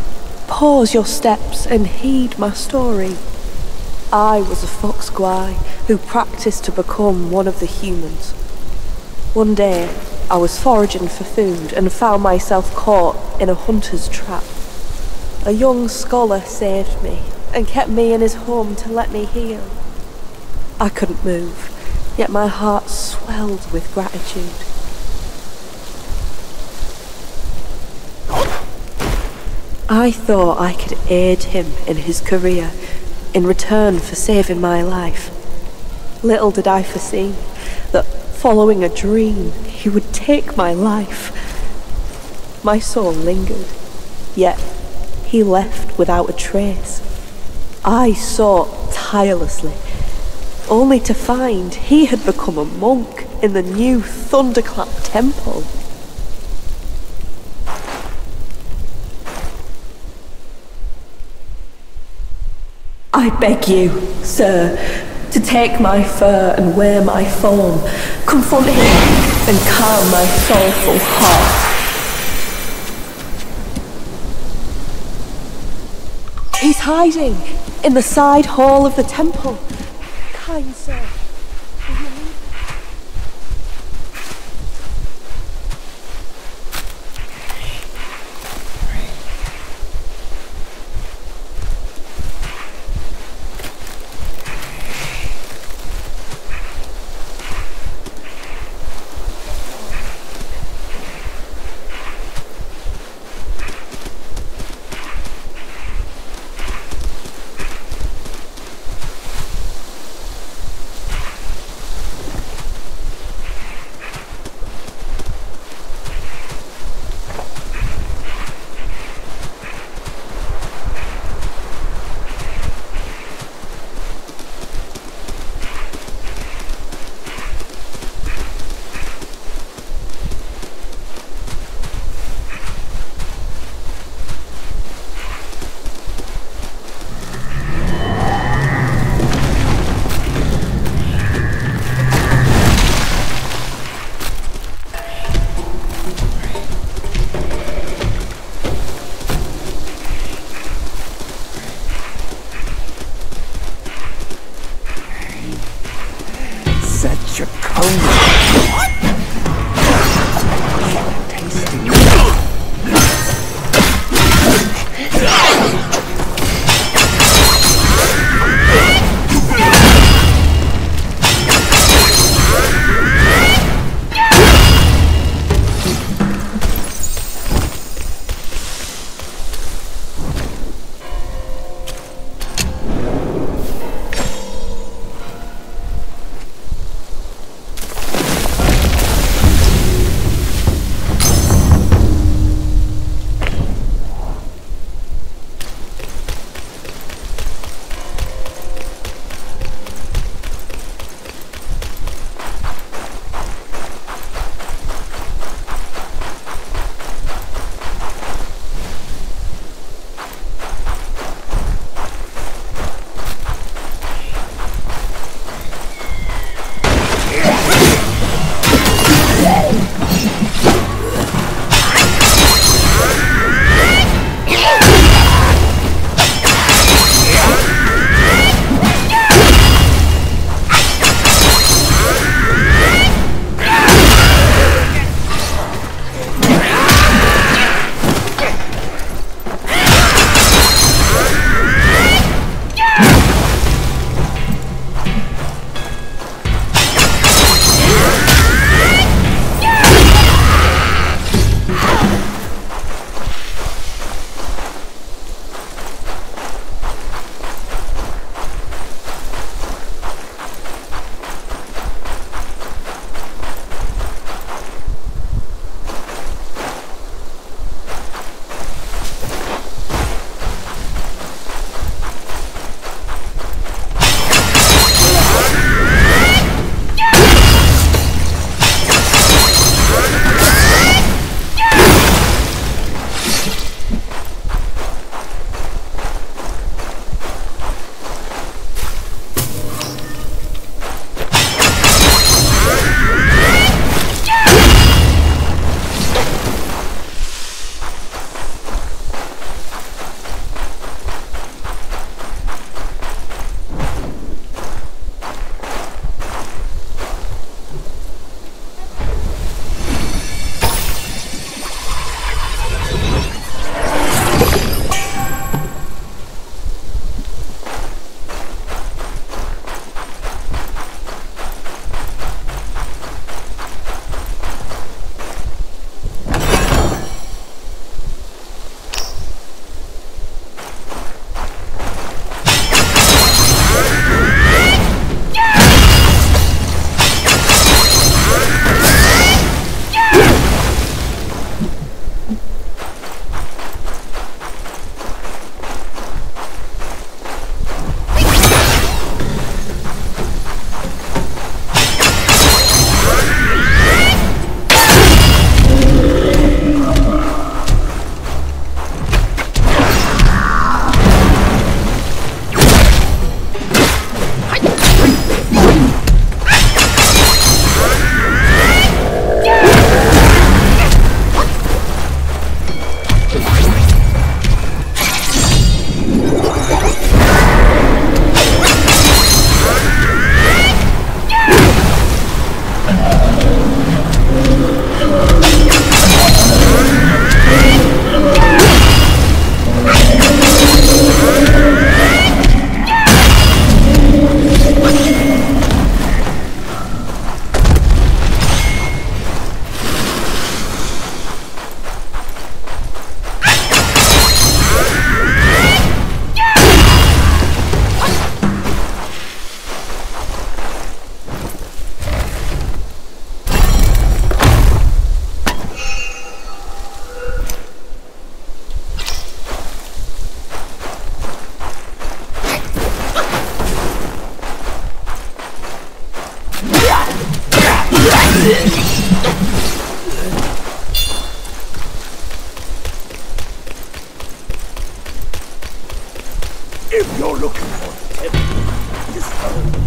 pause your steps and heed my story. I was a fox guy who practiced to become one of the humans. One day, I was foraging for food and found myself caught in a hunter's trap. A young scholar saved me and kept me in his home to let me heal. I couldn't move, yet my heart swelled with gratitude. I thought I could aid him in his career in return for saving my life. Little did I foresee that following a dream, he would take my life. My soul lingered, yet he left without a trace. I sought tirelessly, only to find he had become a monk in the new Thunderclap Temple. I beg you, sir, to take my fur and wear my form, confront him and calm my soulful heart. He's hiding in the side hall of the temple. Kind sir, will you leave me? looking for the temple is home.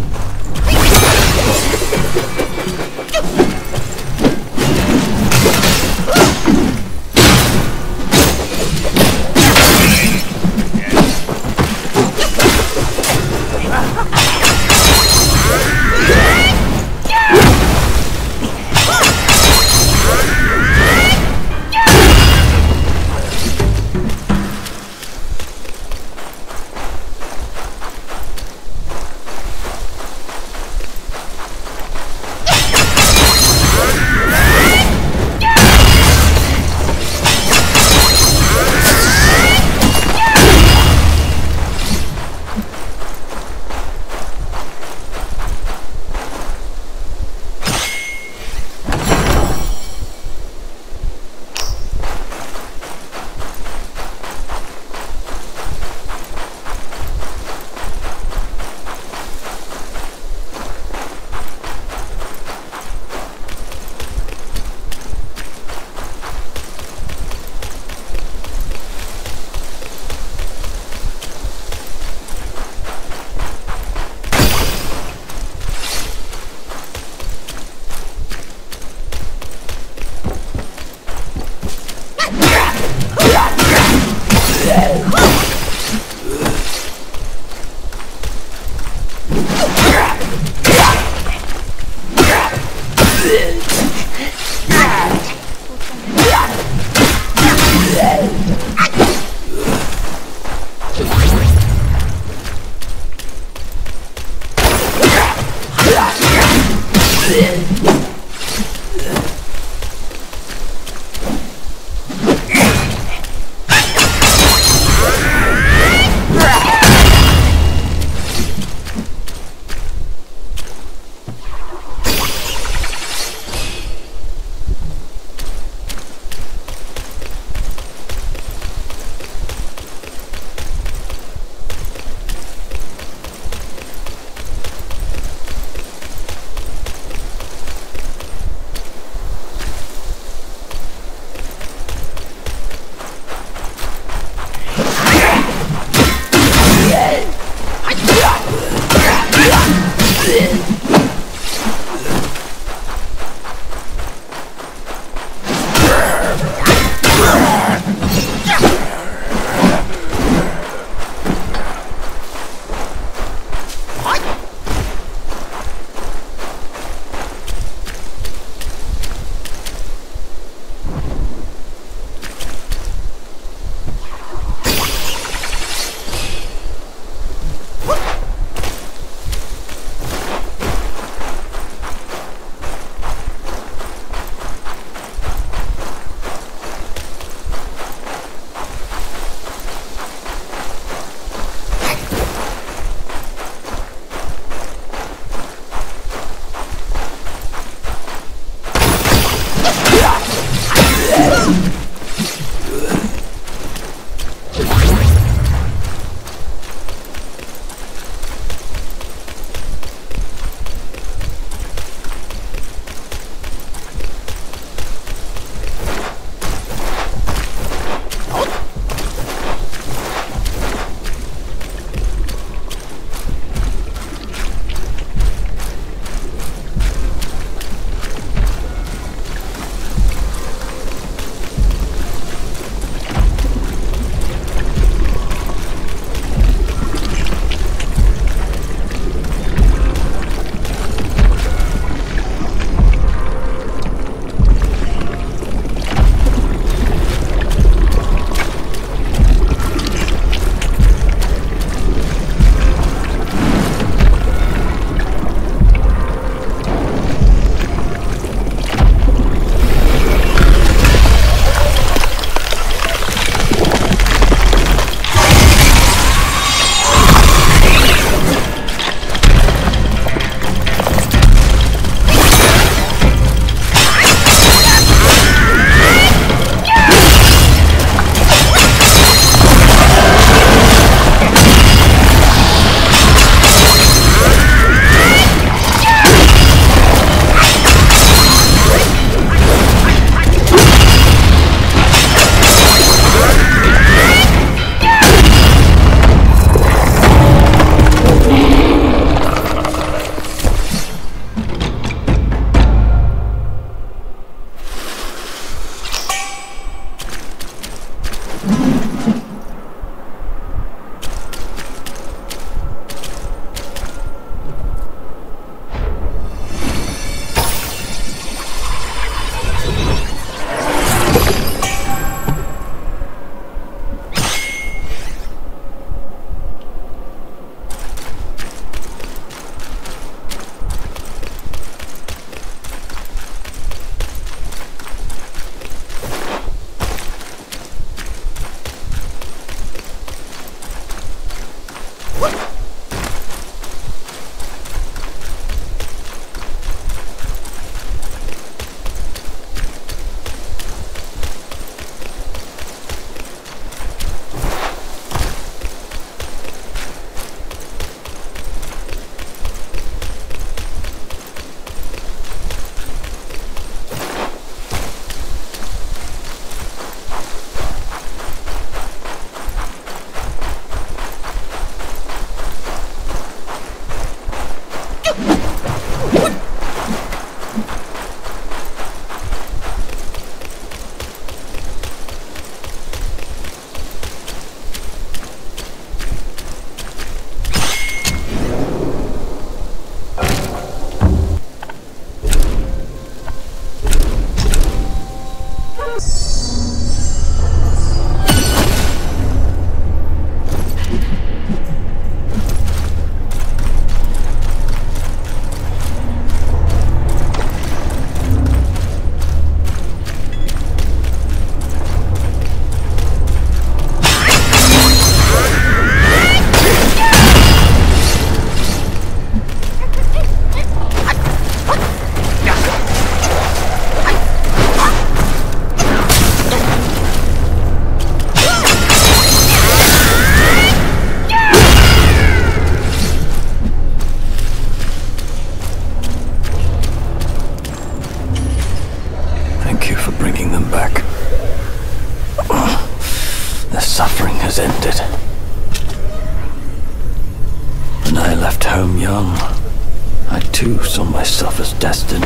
I left home young, I too saw myself as destined.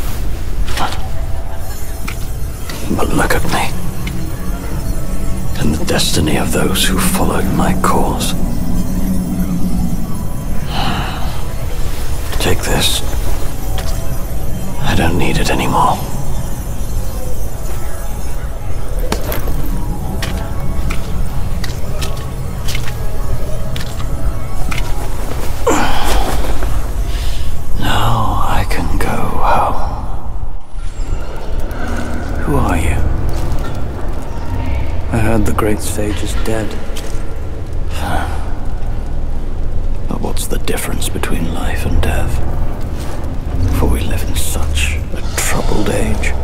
But look at me, and the destiny of those who followed my cause. Take this. I don't need it anymore. Now I can go home. Who are you? I heard the great sage is dead. But what's the difference between life and death? For we live in such a troubled age.